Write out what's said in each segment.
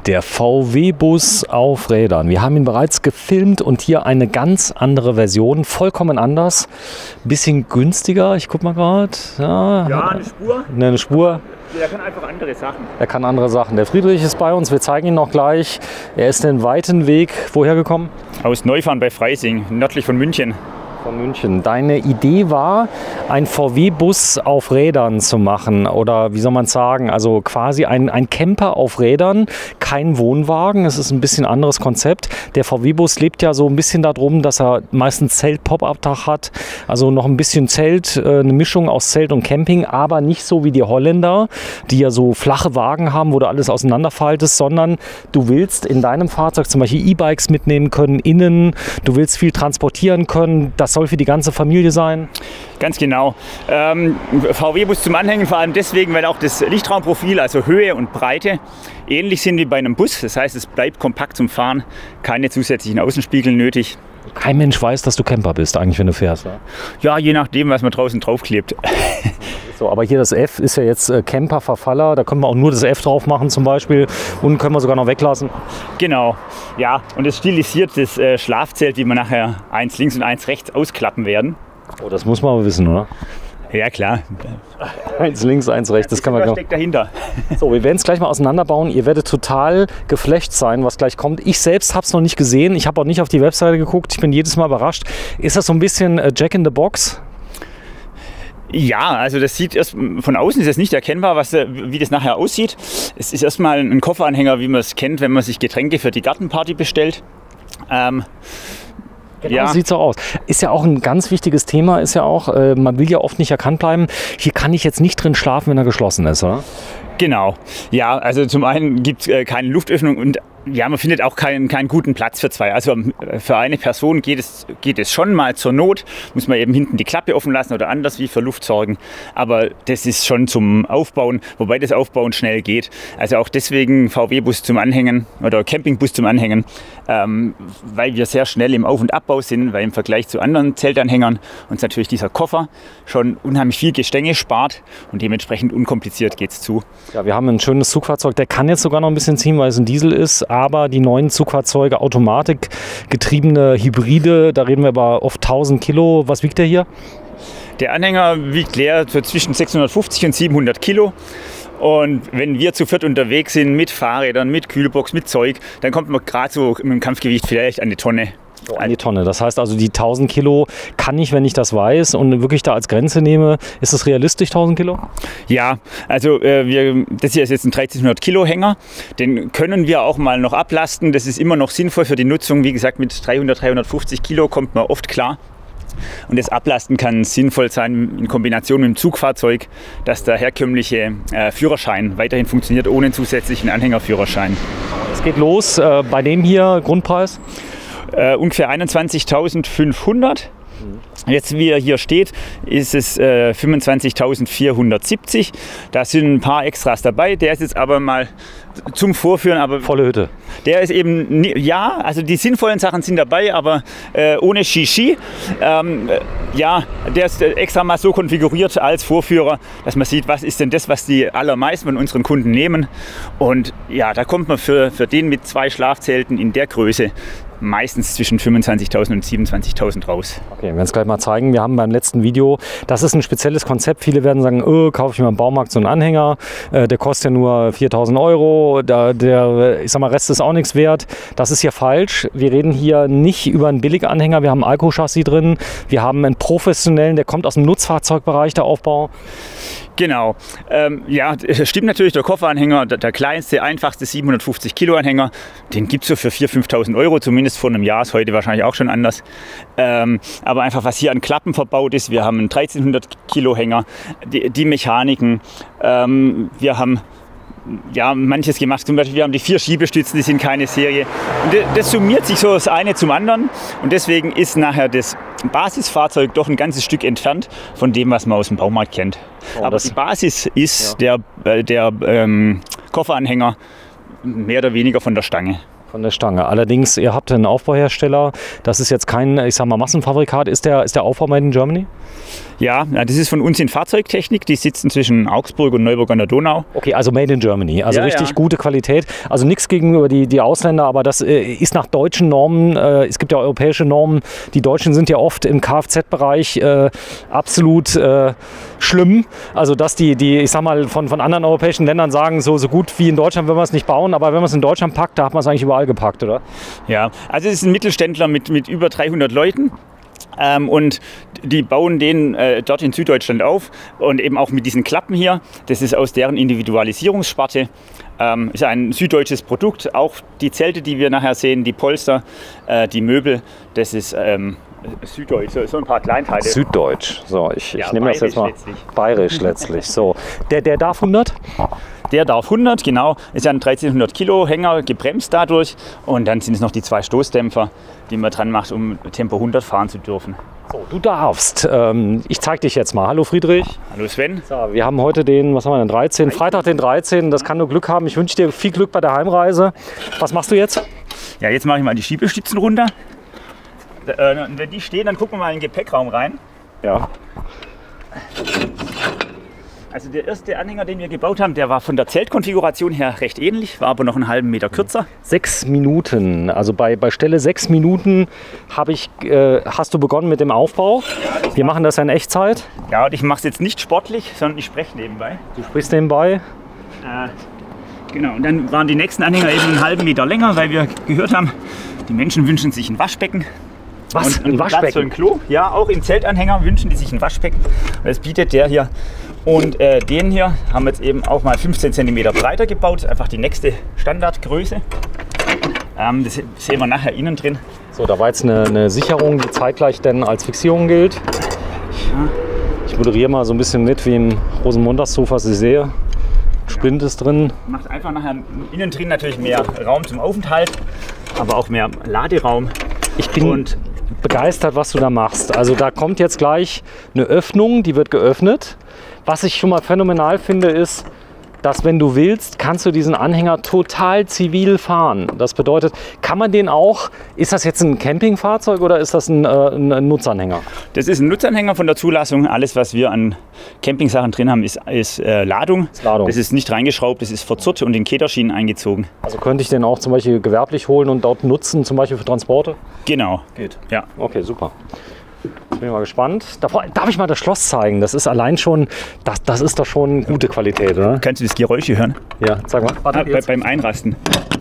Der VW-Bus auf Rädern. Wir haben ihn bereits gefilmt und hier eine ganz andere Version, vollkommen anders, bisschen günstiger. Ich guck mal gerade. Ja, eine Spur. Eine Spur. Der kann einfach andere Sachen. Er kann andere Sachen. Der Friedrich ist bei uns, wir zeigen ihn noch gleich. Er ist den weiten Weg woher gekommen? Aus Neufahren bei Freising, nördlich von München. Von München. Deine Idee war, einen VW-Bus auf Rädern zu machen oder wie soll man sagen, also quasi ein Camper auf Rädern, kein Wohnwagen, es ist ein bisschen anderes Konzept. Der VW-Bus lebt ja so ein bisschen darum, dass er meistens Zelt-Pop-Up-Dach hat, also noch ein bisschen Zelt, eine Mischung aus Zelt und Camping, aber nicht so wie die Holländer, die ja so flache Wagen haben, wo du alles auseinanderfaltest, sondern du willst in deinem Fahrzeug zum Beispiel E-Bikes mitnehmen können, innen, du willst viel transportieren können, das soll für die ganze Familie sein? Ganz genau. VW-Bus zum Anhängen, vor allem deswegen, weil auch das Lichtraumprofil, also Höhe und Breite, ähnlich sind wie bei einem Bus. Das heißt, es bleibt kompakt zum Fahren, keine zusätzlichen Außenspiegel nötig. Kein Mensch weiß, dass du Camper bist, eigentlich, wenn du fährst. Ja, ja, je nachdem, was man draußen draufklebt. So, aber hier das F ist ja jetzt Camper-Verfaller, da können wir auch nur das F drauf machen zum Beispiel und können wir sogar noch weglassen. Genau, ja, und es stilisiert das Schlafzelt, wie wir nachher eins links und eins rechts ausklappen werden. Oh, das muss man aber wissen, oder? Ja, klar. Eins links, eins rechts, das kann man Was steckt dahinter? So, wir werden es gleich mal auseinanderbauen. Ihr werdet total geflasht sein, was gleich kommt. Ich selbst habe es noch nicht gesehen. Ich habe auch nicht auf die Webseite geguckt. Ich bin jedes Mal überrascht. Ist das so ein bisschen Jack in the Box? Ja, also das sieht erst von außen ist es nicht erkennbar, wie das nachher aussieht. Es ist erstmal ein Kofferanhänger, wie man es kennt, wenn man sich Getränke für die Gartenparty bestellt. Genau, ja. Sieht so aus. Ist ja auch ein ganz wichtiges Thema, ist ja auch, man will ja oft nicht erkannt bleiben. Hier kann ich jetzt nicht drin schlafen, wenn er geschlossen ist, oder? Genau. Ja, also zum einen gibt es keine Luftöffnung und ja, man findet auch keinen guten Platz für zwei. Also für eine Person geht es schon mal zur Not, muss man eben hinten die Klappe offen lassen oder anders wie für Luft sorgen. Aber das ist schon zum Aufbauen, wobei das Aufbauen schnell geht. Also auch deswegen VW-Bus zum Anhängen oder Campingbus zum Anhängen, weil wir sehr schnell im Auf- und Abbau sind, weil im Vergleich zu anderen Zeltanhängern uns natürlich dieser Koffer schon unheimlich viel Gestänge spart und dementsprechend unkompliziert geht es zu. Ja, wir haben ein schönes Zugfahrzeug, der kann jetzt sogar noch ein bisschen ziehen, weil es ein Diesel ist. Aber die neuen Zugfahrzeuge, automatikgetriebene Hybride, da reden wir über oft 1000 Kilo. Was wiegt der hier? Der Anhänger wiegt leer so zwischen 650 und 700 Kilo. Und wenn wir zu viert unterwegs sind mit Fahrrädern, mit Kühlbox, mit Zeug, dann kommt man gerade so mit dem Kampfgewicht vielleicht an die Tonne. So, an die Tonne. Das heißt also, die 1000 Kilo kann ich, wenn ich das weiß und wirklich da als Grenze nehme, ist es realistisch, 1000 Kilo? Ja, also das hier ist jetzt ein 1300 Kilo Hänger. Den können wir auch mal noch ablasten. Das ist immer noch sinnvoll für die Nutzung. Wie gesagt, mit 300, 350 Kilo kommt man oft klar. Und das Ablasten kann sinnvoll sein in Kombination mit dem Zugfahrzeug, dass der herkömmliche Führerschein weiterhin funktioniert ohne zusätzlichen Anhängerführerschein. Es geht los bei dem hier, Grundpreis? Ungefähr 21.500. Jetzt, wie er hier steht, ist es 25.470. Da sind ein paar Extras dabei. Der ist jetzt aber mal zum Vorführen. Aber volle Hütte. Der ist eben, ja, also die sinnvollen Sachen sind dabei, aber ohne Shishi. Ja, der ist extra mal so konfiguriert als Vorführer, dass man sieht, was ist denn das, was die allermeisten von unseren Kunden nehmen. Und ja, da kommt man für den mit 2 Schlafzelten in der Größe meistens zwischen 25.000 und 27.000 raus. Okay, wir werden es gleich mal zeigen. Wir haben beim letzten Video, das ist ein spezielles Konzept. Viele werden sagen, kaufe ich mir im Baumarkt so einen Anhänger, der kostet ja nur 4.000 €, ich sag mal, Rest ist auch nichts wert. Das ist hier falsch. Wir reden hier nicht über einen Billiganhänger. Wir haben ein Alco-Chassis drin, wir haben einen professionellen, der kommt aus dem Nutzfahrzeugbereich, der Aufbau. Genau. Ja, stimmt natürlich, der Kofferanhänger, der kleinste, einfachste 750 Kilo Anhänger, den gibt es so für 4.000, 5.000 €, zumindest vor einem Jahr, ist heute wahrscheinlich auch schon anders. Aber einfach, was hier an Klappen verbaut ist, wir haben einen 1300 Kilo Hänger, die Mechaniken, wir haben ja, manches gemacht. Zum Beispiel, wir haben die 4 Schiebestützen, die sind keine Serie. Und das summiert sich so das eine zum anderen. Und deswegen ist nachher das Basisfahrzeug doch ein ganzes Stück entfernt von dem, was man aus dem Baumarkt kennt. Oh, aber die Basis ist der Kofferanhänger mehr oder weniger von der Stange. Von der Stange. Allerdings, ihr habt einen Aufbauhersteller, das ist jetzt kein, ich sag mal, Massenfabrikat. Ist der Aufbau made in Germany? Ja, das ist von uns in Fahrzeugtechnik. Die sitzen zwischen Augsburg und Neuburg an der Donau. Okay, also made in Germany. Also ja, richtig ja. Gute Qualität. Also nichts gegenüber die Ausländer, aber das ist nach deutschen Normen. Es gibt ja europäische Normen. Die Deutschen sind ja oft im Kfz-Bereich absolut schlimm. Also dass die, ich sag mal, von anderen europäischen Ländern sagen, so gut wie in Deutschland will man es nicht bauen, aber wenn man es in Deutschland packt, da hat man es eigentlich überall gepackt, oder? Ja, also es ist ein Mittelständler mit über 300 Leuten. Und die bauen den dort in Süddeutschland auf und eben auch mit diesen Klappen hier. Das ist aus deren Individualisierungssparte. Ist ein süddeutsches Produkt. Auch die Zelte, die wir nachher sehen, die Polster, die Möbel, das ist süddeutsch, so ein paar Kleinteile. Süddeutsch. So, ich nehme das jetzt mal. Letztlich. Bayerisch letztlich. So, der darf 100? Der darf 100, genau. Ist ja ein 1300 Kilo Hänger, gebremst dadurch. Und dann sind es noch die 2 Stoßdämpfer, die man dran macht, um Tempo 100 fahren zu dürfen. So, du darfst. Ich zeig dich jetzt mal. Hallo Friedrich. Hallo Sven. So, wir haben heute den, was haben wir denn, 13? Freitag den 13. Das kann nur Glück haben. Ich wünsche dir viel Glück bei der Heimreise. Was machst du jetzt? Ja, jetzt mache ich mal die Schiebestützen runter. Und wenn die stehen, dann gucken wir mal in den Gepäckraum rein. Ja. Also der erste Anhänger, den wir gebaut haben, der war von der Zeltkonfiguration her recht ähnlich, war aber noch einen halben Meter kürzer. 6 Minuten, also bei Stelle 6 Minuten hast du begonnen mit dem Aufbau. Wir machen das ja in Echtzeit. Ja, und ich mache es jetzt nicht sportlich, sondern ich spreche nebenbei. Du sprichst nebenbei. Genau, und dann waren die nächsten Anhänger eben einen halben Meter länger, weil wir gehört haben, die Menschen wünschen sich ein Waschbecken. Was? Und ein Waschbecken? Für ein Klo. Ja, auch im Zeltanhänger wünschen die sich ein Waschbecken. Das bietet der hier. Und den hier haben wir jetzt eben auch mal 15 cm breiter gebaut. Einfach die nächste Standardgröße. Das sehen wir nachher innen drin. So, da war jetzt eine Sicherung, die zeitgleich dann als Fixierung gilt. Ich moderiere mal so ein bisschen mit, wie im Rosenmontagssofa Sie sehe. Splint ist drin. Macht einfach nachher innen drin natürlich mehr Raum zum Aufenthalt, aber auch mehr Laderaum. Ich bin begeistert, was du da machst. Also da kommt jetzt gleich eine Öffnung, die wird geöffnet. Was ich schon mal phänomenal finde, ist, dass wenn du willst, kannst du diesen Anhänger total zivil fahren. Das bedeutet, kann man den auch, ist das jetzt ein Campingfahrzeug oder ist das ein Nutzanhänger? Das ist ein Nutzanhänger von der Zulassung. Alles, was wir an Campingsachen drin haben, ist Ladung. Das ist nicht reingeschraubt, das ist verzurrt und in Kederschienen eingezogen. Also könnte ich den auch zum Beispiel gewerblich holen und dort nutzen, zum Beispiel für Transporte? Genau. Geht. Ja. Okay, super. Bin mal gespannt. Darf ich mal das Schloss zeigen? Das ist allein schon, das ist doch schon gute Qualität, oder? Kannst du das Geräusch hier hören? Ja, sag mal. Beim Einrasten.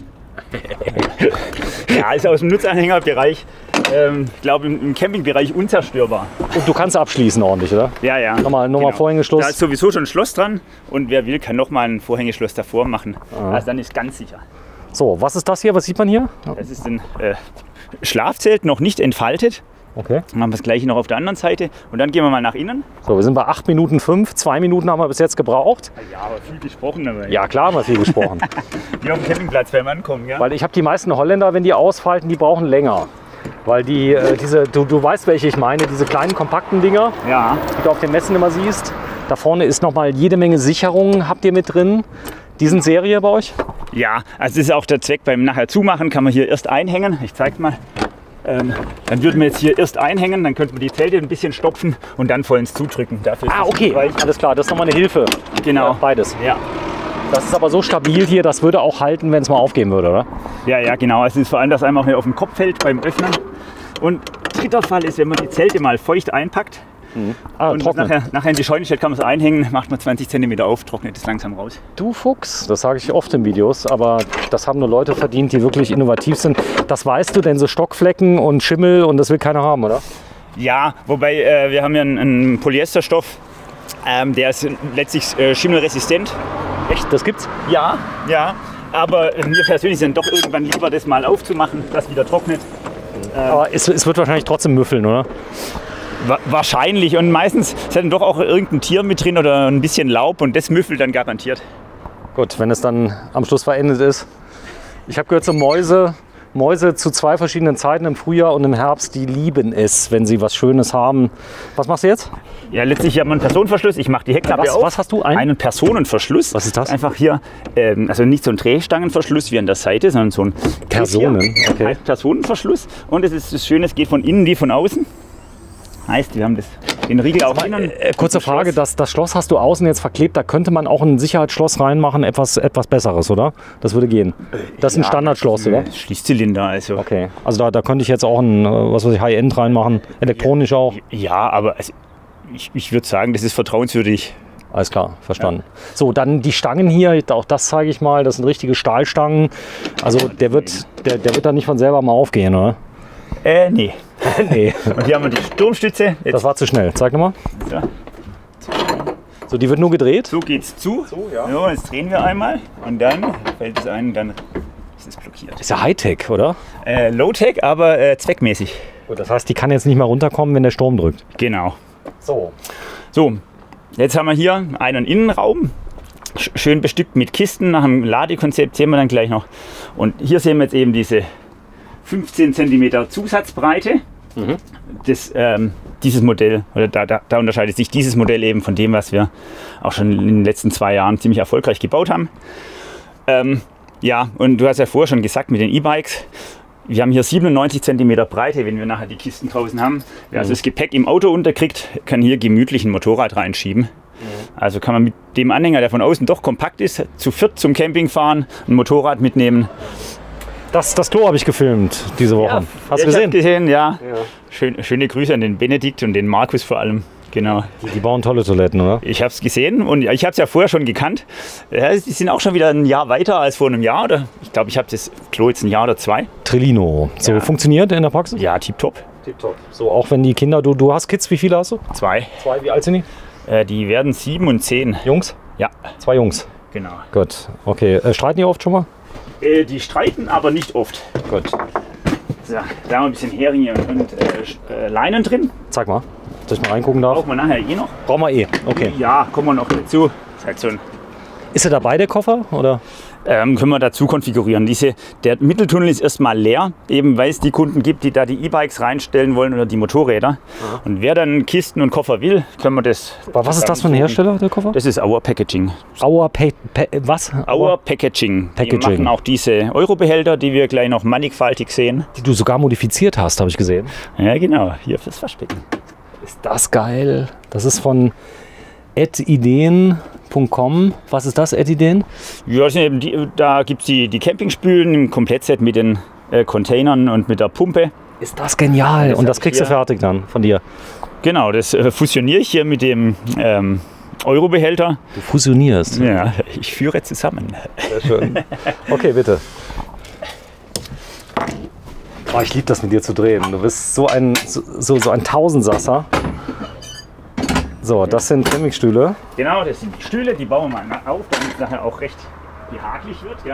Ja, ist aus dem Nutzanhängerbereich, ich glaube im Campingbereich unzerstörbar. Und du kannst abschließen ordentlich, oder? Ja, ja. Nochmal Vorhängeschloss. Da ist sowieso schon ein Schloss dran und wer will, kann nochmal ein Vorhängeschloss davor machen. Also dann ist ganz sicher. So, was ist das hier? Was sieht man hier? Das ist ein Schlafzelt, noch nicht entfaltet. Okay. Dann machen wir das gleiche noch auf der anderen Seite und dann gehen wir mal nach innen. So, wir sind bei 8 Minuten 5. 2 Minuten haben wir bis jetzt gebraucht. Ja, aber viel gesprochen dabei. Ja, klar haben wir viel gesprochen. Wie auf dem Campingplatz beim Ankommen, ja? Weil ich habe die meisten Holländer, wenn die ausfalten, die brauchen länger. Weil die, du weißt, welche ich meine, diese kleinen kompakten Dinger, ja, die du auf den Messen immer siehst. Da vorne ist nochmal jede Menge Sicherungen, habt ihr mit drin. Die sind Serie bei euch? Ja, also das ist auch der Zweck beim nachher zumachen, kann man hier erst einhängen. Ich zeig's mal. Dann würden wir jetzt hier erst einhängen, dann könnten wir die Zelte ein bisschen stopfen und dann vollends zudrücken. Dafür ist okay, alles klar, das ist nochmal eine Hilfe. Genau. Ja, beides. Ja. Das ist aber so stabil hier, das würde auch halten, wenn es mal aufgehen würde, oder? Ja, ja, genau. Also es ist vor allem, dass einem auch hier auf dem Kopf fällt beim Öffnen. Und dritter Fall ist, wenn man die Zelte mal feucht einpackt. Und nachher in die Scheune stellt, kann man es einhängen, macht man 20 cm auf, trocknet es langsam raus. Du Fuchs, das sage ich oft in Videos, aber das haben nur Leute verdient, die wirklich innovativ sind. Das weißt du, denn so Stockflecken und Schimmel und das will keiner haben, oder? Ja, wobei wir haben ja einen Polyesterstoff, der ist letztlich schimmelresistent. Echt, das gibt's? Ja, ja. Aber mir persönlich sind doch irgendwann lieber, das mal aufzumachen, das wieder trocknet. Aber es wird wahrscheinlich trotzdem müffeln, oder? Wahrscheinlich und meistens ist dann doch auch irgendein Tier mit drin oder ein bisschen Laub und das müffelt dann garantiert. Gut, wenn es dann am Schluss verendet ist. Ich habe gehört, so Mäuse Mäuse zu 2 verschiedenen Zeiten, im Frühjahr und im Herbst, die lieben es, wenn sie was Schönes haben. Was machst du jetzt? Ja, letztlich haben wir einen Personenverschluss. Ich mache die Heckklappe auf. Was hast du? Einen Personenverschluss. Was ist das? Einfach hier, also nicht so ein Drehstangenverschluss wie an der Seite, sondern so ein Okay. Heißt Personenverschluss. Und es ist das Schöne, es geht von innen wie von außen. Heißt, wir haben den Riegel auch innen. Kurze Frage, das Schloss hast du außen jetzt verklebt, da könnte man auch ein Sicherheitsschloss reinmachen, etwas Besseres, oder? Das würde gehen. Das ist ein Standardschloss, oder? Schließzylinder, also. Okay, also da könnte ich jetzt auch ein, was weiß ich, High-End reinmachen, elektronisch auch. Ja, aber also ich würde sagen, das ist vertrauenswürdig. Alles klar, verstanden. Ja. So, dann die Stangen hier, auch das zeige ich mal, das sind richtige Stahlstangen. Also der wird dann nicht von selber mal aufgehen, oder? Nee. Nee. Und hier haben wir die Sturmstütze. Jetzt. Das war zu schnell. Zeig nochmal. Ja. So, die wird nur gedreht. So geht's zu. So, ja. So, jetzt drehen wir einmal und dann fällt es ein, dann ist es blockiert. Ist ja Hightech, oder? Low-Tech, aber zweckmäßig. Gut, das heißt, die kann jetzt nicht mehr runterkommen, wenn der Sturm drückt. Genau. So, jetzt haben wir hier einen Innenraum. Schön bestückt mit Kisten. Nach dem Ladekonzept sehen wir dann gleich noch. Und hier sehen wir jetzt eben diese 15 cm Zusatzbreite. Dieses Modell, oder da unterscheidet sich dieses Modell eben von dem, was wir auch schon in den letzten 2 Jahren ziemlich erfolgreich gebaut haben. Ja, und du hast ja vorher schon gesagt mit den E-Bikes, wir haben hier 97 cm Breite, wenn wir nachher die Kisten draußen haben. Wer also das Gepäck im Auto unterkriegt, kann hier gemütlich ein Motorrad reinschieben. Also kann man mit dem Anhänger, der von außen doch kompakt ist, zu 4 zum Camping fahren, ein Motorrad mitnehmen. Das Klo habe ich gefilmt diese Woche. Ja, hast du gesehen? Gesehen, ja. Schöne Grüße an den Benedikt und den Markus vor allem. Genau. Die bauen tolle Toiletten, oder? Ich habe es gesehen und ich habe es ja vorher schon gekannt. Ja, die sind auch schon wieder ein Jahr weiter als vor einem Jahr. Oder ich glaube, ich habe das Klo jetzt ein Jahr oder 2. Trillino. So, funktioniert in der Praxis? Ja, tipptopp. Tipptopp. So, auch wenn die Kinder, du hast Kids, wie viele hast du? 2. 2, wie alt sind die? Die werden 7 und 10. Jungs? Ja. 2 Jungs. Genau. Gut, okay. Streiten die oft schon mal? Die streiten, aber nicht oft. Gut. So, da haben wir ein bisschen Heringe und Leinen drin. Zeig mal, dass ich mal reingucken darf. Brauchen wir nachher noch. Brauchen wir okay. Ja, kommen wir noch dazu. Ist halt so ein Ist er dabei, der Koffer? Oder? Können wir dazu konfigurieren. Der Mitteltunnel ist erstmal leer, eben weil es die Kunden gibt, die da die E-Bikes reinstellen wollen oder die Motorräder. Und wer dann Kisten und Koffer will, können wir das. Aber was ist das für ein Hersteller, der Koffer? Das ist Our Packaging. Was? Our Packaging. Die machen auch diese Eurobehälter, die wir gleich noch mannigfaltig sehen. Die du sogar modifiziert hast, habe ich gesehen. Ja, genau. Hier fürs Waschbecken. Ist das geil? Das ist von ideen.com. Was ist das, Ideen? Ja, da gibt es die Campingspülen im Komplettset mit den Containern und mit der Pumpe. Ist das genial? Und das kriegst du fertig dann von dir? Genau, das fusioniere ich hier mit dem Eurobehälter. Du fusionierst? Ja, ich führe zusammen. Sehr schön. Okay, bitte. Oh, ich liebe das mit dir zu drehen. Du bist so ein Tausendsasser. So, das sind Campingstühle. Genau, das sind die Stühle, die bauen wir mal auf, damit es nachher auch recht behaglich wird. Ja.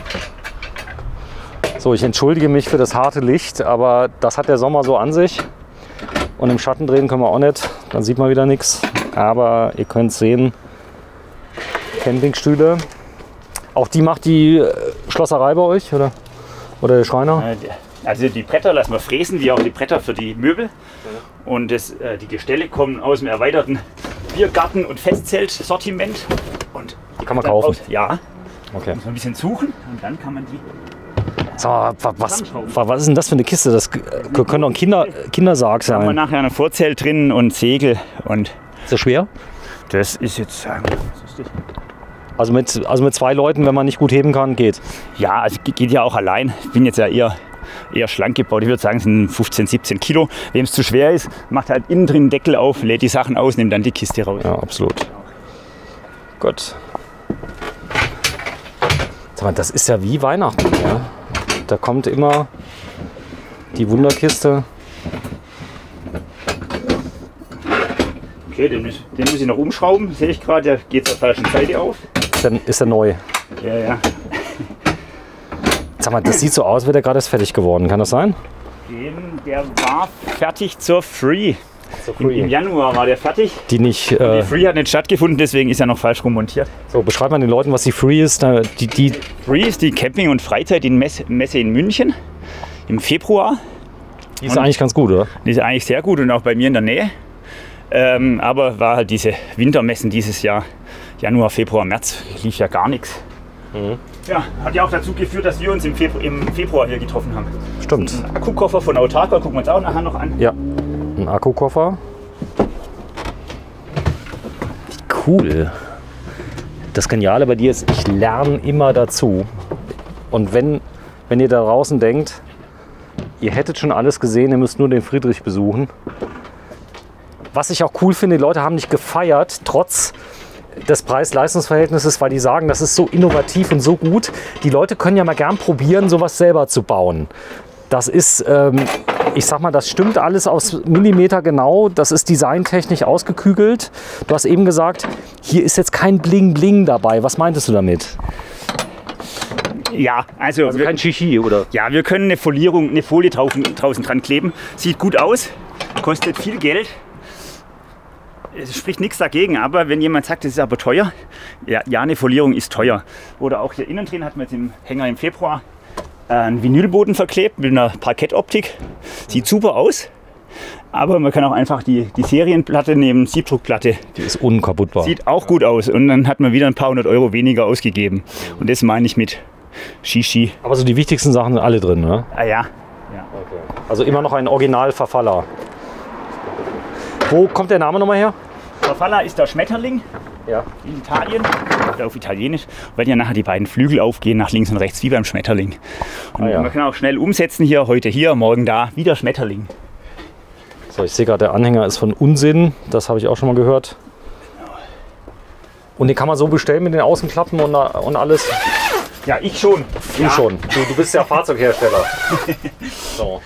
So, ich entschuldige mich für das harte Licht, aber das hat der Sommer so an sich. Und im Schatten drehen können wir auch nicht, dann sieht man wieder nichts. Aber ihr könnt sehen, Campingstühle. Auch die macht die Schlosserei bei euch, oder der Schreiner? Also die Bretter lassen wir fräsen, wie auch die Bretter für die Möbel. Und die Gestelle kommen aus dem erweiterten Biergarten- und Festzelt-Sortiment. Und die kann man kaufen? Ja. Okay. Muss man ein bisschen suchen und dann kann man die. So, was ist denn das für eine Kiste? Das können doch Kindersarg sein. Da haben wir nachher ein Vorzelt drin und Segel. Und ist das schwer? Das ist jetzt. Also mit 2 Leuten, wenn man nicht gut heben kann, geht? Ja, also geht ja auch allein. Ich bin jetzt ja eher schlank gebaut. Ich würde sagen, es sind 15, 17 Kilo. Wem es zu schwer ist, macht halt innen drin den Deckel auf, lädt die Sachen aus, nimmt dann die Kiste raus. Ja, absolut. Gut. Sag mal, das ist ja wie Weihnachten. Ja? Da kommt immer die Wunderkiste. Okay, den muss ich noch umschrauben, sehe ich gerade. Der geht zur falschen Seite auf. Ist der neu? Ja. Sag mal, das sieht so aus, als wäre der gerade erst fertig geworden. Kann das sein? Der war fertig zur Free. Im Januar war der fertig. Die Free hat nicht stattgefunden, deswegen ist er noch falsch rummontiert. So, beschreib mal den Leuten, was die Free ist. Free ist die Camping- und Freizeit in Messe in München. im Februar. Die ist eigentlich ganz gut, oder? Die ist eigentlich sehr gut und auch bei mir in der Nähe. Aber war halt diese Wintermessen dieses Jahr, Januar, Februar, März, lief ja gar nichts. Ja, hat ja auch dazu geführt, dass wir uns im Februar hier getroffen haben. Stimmt. Ein Akkukoffer von Autarka, gucken wir uns auch nachher noch an. Ja, ein Akkukoffer. Cool. Das Geniale bei dir ist, ich lerne immer dazu. Und wenn ihr da draußen denkt, ihr hättet schon alles gesehen, ihr müsst nur den Friedrich besuchen. Was ich auch cool finde, die Leute haben nicht gefeiert, trotz des Preis-Leistungs-Verhältnisses, weil die sagen, das ist so innovativ und so gut. Die Leute können ja mal gern probieren, sowas selber zu bauen. Das ist, ich sag mal, das stimmt alles aus Millimeter genau. Das ist designtechnisch ausgekügelt. Du hast eben gesagt, hier ist jetzt kein Bling-Bling dabei. Was meintest du damit? Ja, also Kein Shishi, oder? ja, wir können eine Folierung, eine Folie draußen dran kleben. Sieht gut aus, kostet viel Geld. Es spricht nichts dagegen, aber wenn jemand sagt, das ist aber teuer, ja, eine Folierung ist teuer. Oder auch hier innen drin hatten wir jetzt im Hänger im Februar einen Vinylboden verklebt mit einer Parkettoptik. Sieht super aus, aber man kann auch einfach die Serienplatte nehmen, Siebdruckplatte. Die ist unkaputtbar. Sieht auch gut aus und dann hat man wieder ein paar hundert Euro weniger ausgegeben. Und das meine ich mit Shishi. Aber so die wichtigsten Sachen sind alle drin, ne? Ah ja. Okay. Also immer noch ein Original-Verfaller. Wo kommt der Name nochmal her? Farfalla ist der Schmetterling Ja. in Italien, oder auf Italienisch, weil ja nachher die beiden Flügel aufgehen nach links und rechts, wie beim Schmetterling. Und ja. man kann auch schnell umsetzen hier, heute hier, morgen da, wieder Schmetterling. So, ich sehe gerade, der Anhänger ist von Unsinn. Das habe ich auch schon mal gehört. Und den kann man so bestellen mit den Außenklappen und alles? Ja, ich schon. Du schon. Du bist ja Fahrzeughersteller. So.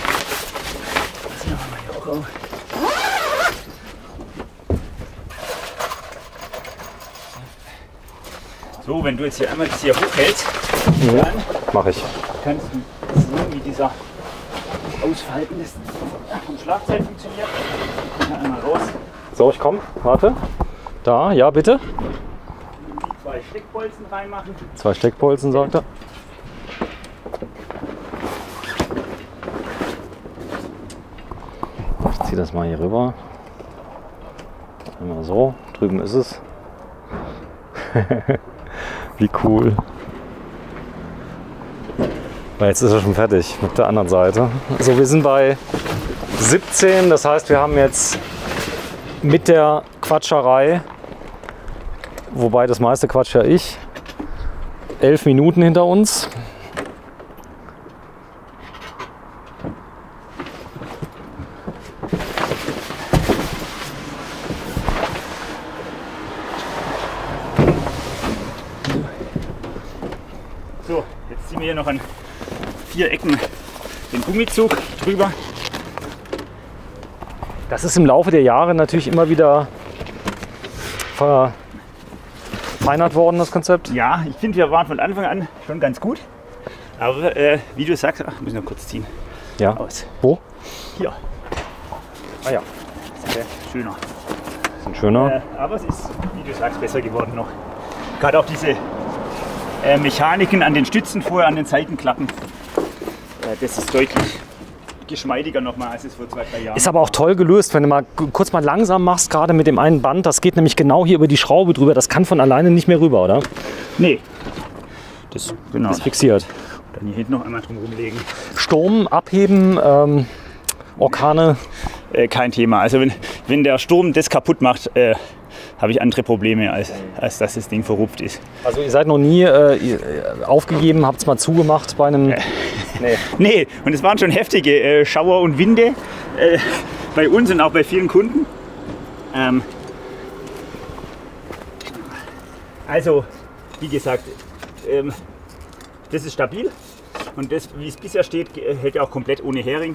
So, wenn du jetzt hier einmal das hier hochhältst, dann Mache ich. kannst du sehen, wie dieser Ausfalten vom Schlagzeug funktioniert. Dann einmal raus. So, ich komme. Warte. Da, ja, bitte. Die 2 Steckbolzen reinmachen. 2 Steckbolzen, sagt er. Ich ziehe das mal hier rüber. Einmal so. Drüben ist es. Wie cool. Weil jetzt ist er schon fertig mit der anderen Seite. So, wir sind bei 17, das heißt, wir haben jetzt mit der Quatscherei, wobei das meiste quatscht ja ich, 11 Minuten hinter uns. So, jetzt ziehen wir hier noch an 4 Ecken den Gummizug drüber. Das ist im Laufe der Jahre natürlich immer wieder verfeinert worden, das Konzept. Ja, ich finde, wir waren von Anfang an schon ganz gut. Aber wie du sagst, ach, muss ich noch kurz ziehen. Ja. Aus. Wo? Hier. Ah ja, Das wäre schöner. ist ein schöner. Aber es ist, wie du sagst, besser geworden noch. Gerade auch diese Mechaniken an den Stützen vorher, an den Seitenklappen. Das ist deutlich geschmeidiger nochmal, als es vor 2-3 Jahren. Ist aber auch toll gelöst, wenn du mal kurz mal langsam machst, gerade mit dem einen Band. Das geht nämlich genau hier über die Schraube drüber. Das kann von alleine nicht mehr rüber, oder? Nee. Das, genau. Das ist fixiert. Dann hier hinten noch einmal drum rumlegen. Sturm, abheben, Orkane. Kein Thema. Also wenn der Sturm das kaputt macht, habe ich andere Probleme, als dass das Ding verrupft ist. Also ihr seid noch nie aufgegeben, habt es mal zugemacht bei einem... Nee. Nee, und es waren schon heftige Schauer und Winde bei uns und auch bei vielen Kunden. Also, wie gesagt, das ist stabil und das, wie es bisher steht, hält ja auch komplett ohne Hering.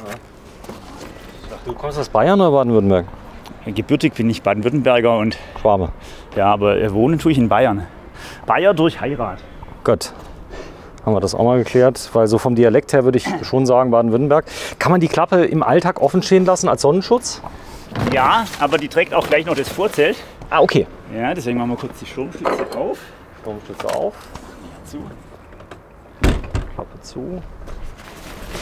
Du kommst aus Bayern oder Baden-Württemberg? Gebürtig bin ich Baden-Württemberger und Schwabe. ja, aber wohnen tue ich in Bayern. Bayer durch Heirat. Gut. Haben wir das auch mal geklärt, weil so vom Dialekt her würde ich schon sagen Baden-Württemberg. Kann man die Klappe im Alltag offen stehen lassen als Sonnenschutz? Ja, aber die trägt auch gleich noch das Vorzelt. Ah, okay. Ja, deswegen machen wir kurz die Sturmstütze auf. Sturmstütze auf, Zu. Klappe zu.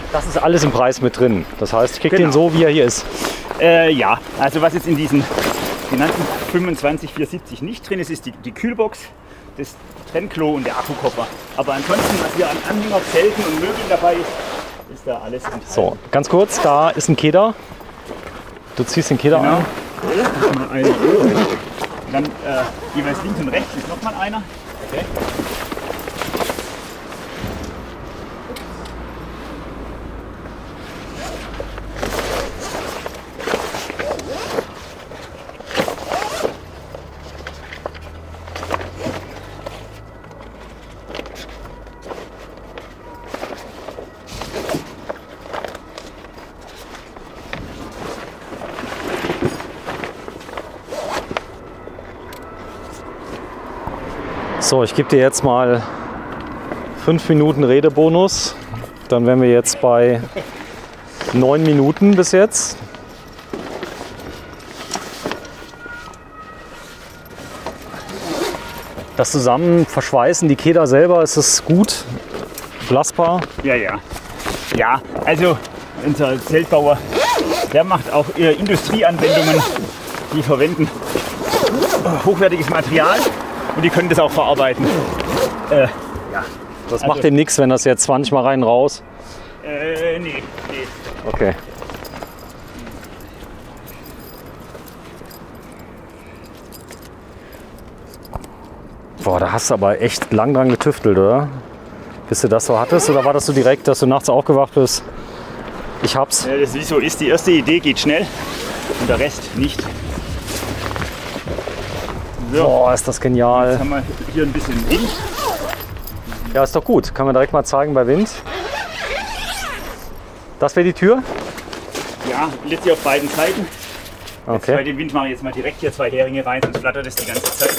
Das ist alles im Preis mit drin. Das heißt, ich kriege Genau. den so, wie er hier ist. Ja, also was jetzt in diesen genannten 25470 nicht drin ist, ist die Kühlbox, das Trennklo und der Akkukoffer. Aber ansonsten, was hier an Anhängerzelten und Möbeln dabei ist, ist da alles enthalten. So, ganz kurz, da ist ein Keder. Du ziehst den Keder Genau. an. Mal einen. Dann jeweils links und rechts ist nochmal einer. Okay. So, ich gebe dir jetzt mal 5 Minuten Redebonus. Dann wären wir jetzt bei 9 Minuten bis jetzt. Das zusammen verschweißen, die Keder selber, ist es gut, belastbar. Ja, ja. Ja, also unser Zeltbauer, der macht auch Industrieanwendungen, die verwenden hochwertiges Material und die können das auch verarbeiten. Ja. Das Also- macht dem nichts, wenn das jetzt 20 Mal rein raus. Nee. Okay. Boah, da hast du aber echt lang dran getüftelt, oder? Bis du das so hattest? Oder war das so direkt, dass du nachts aufgewacht bist? Ich hab's. Das wie so ist, die erste Idee geht schnell und der Rest nicht. So, Boah, ist das jetzt genial. haben wir hier ein bisschen Wind. Ja, ist doch gut. Kann man direkt mal zeigen bei Wind. Das wäre die Tür? Ja, letztlich auf beiden Seiten. Jetzt bei Okay. dem Wind mache ich jetzt mal direkt hier 2 Heringe rein, sonst flattert es die ganze Zeit.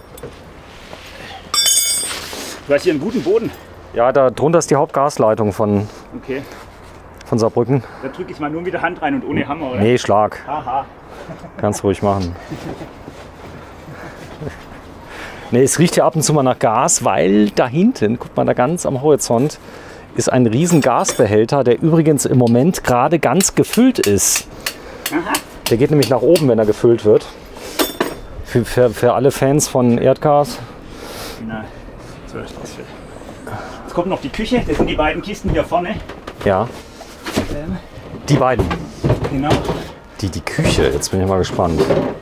Du hast hier einen guten Boden. Ja, da drunter ist die Hauptgasleitung von Okay, Saarbrücken. da drücke ich mal nur mit der Hand rein und ohne Hammer, oder? Nee, Schlag. Haha. Kannst ruhig machen. Nee, es riecht ja ab und zu mal nach Gas, weil da hinten, guck mal da ganz am Horizont, ist ein riesen Gasbehälter, der übrigens im Moment gerade ganz gefüllt ist. Der geht nämlich nach oben, wenn er gefüllt wird. Für alle Fans von Erdgas. Genau. So ist das. Jetzt kommt noch die Küche, das sind die beiden Kisten hier vorne. Ja, die beiden. Genau. Die Küche, jetzt bin ich mal gespannt.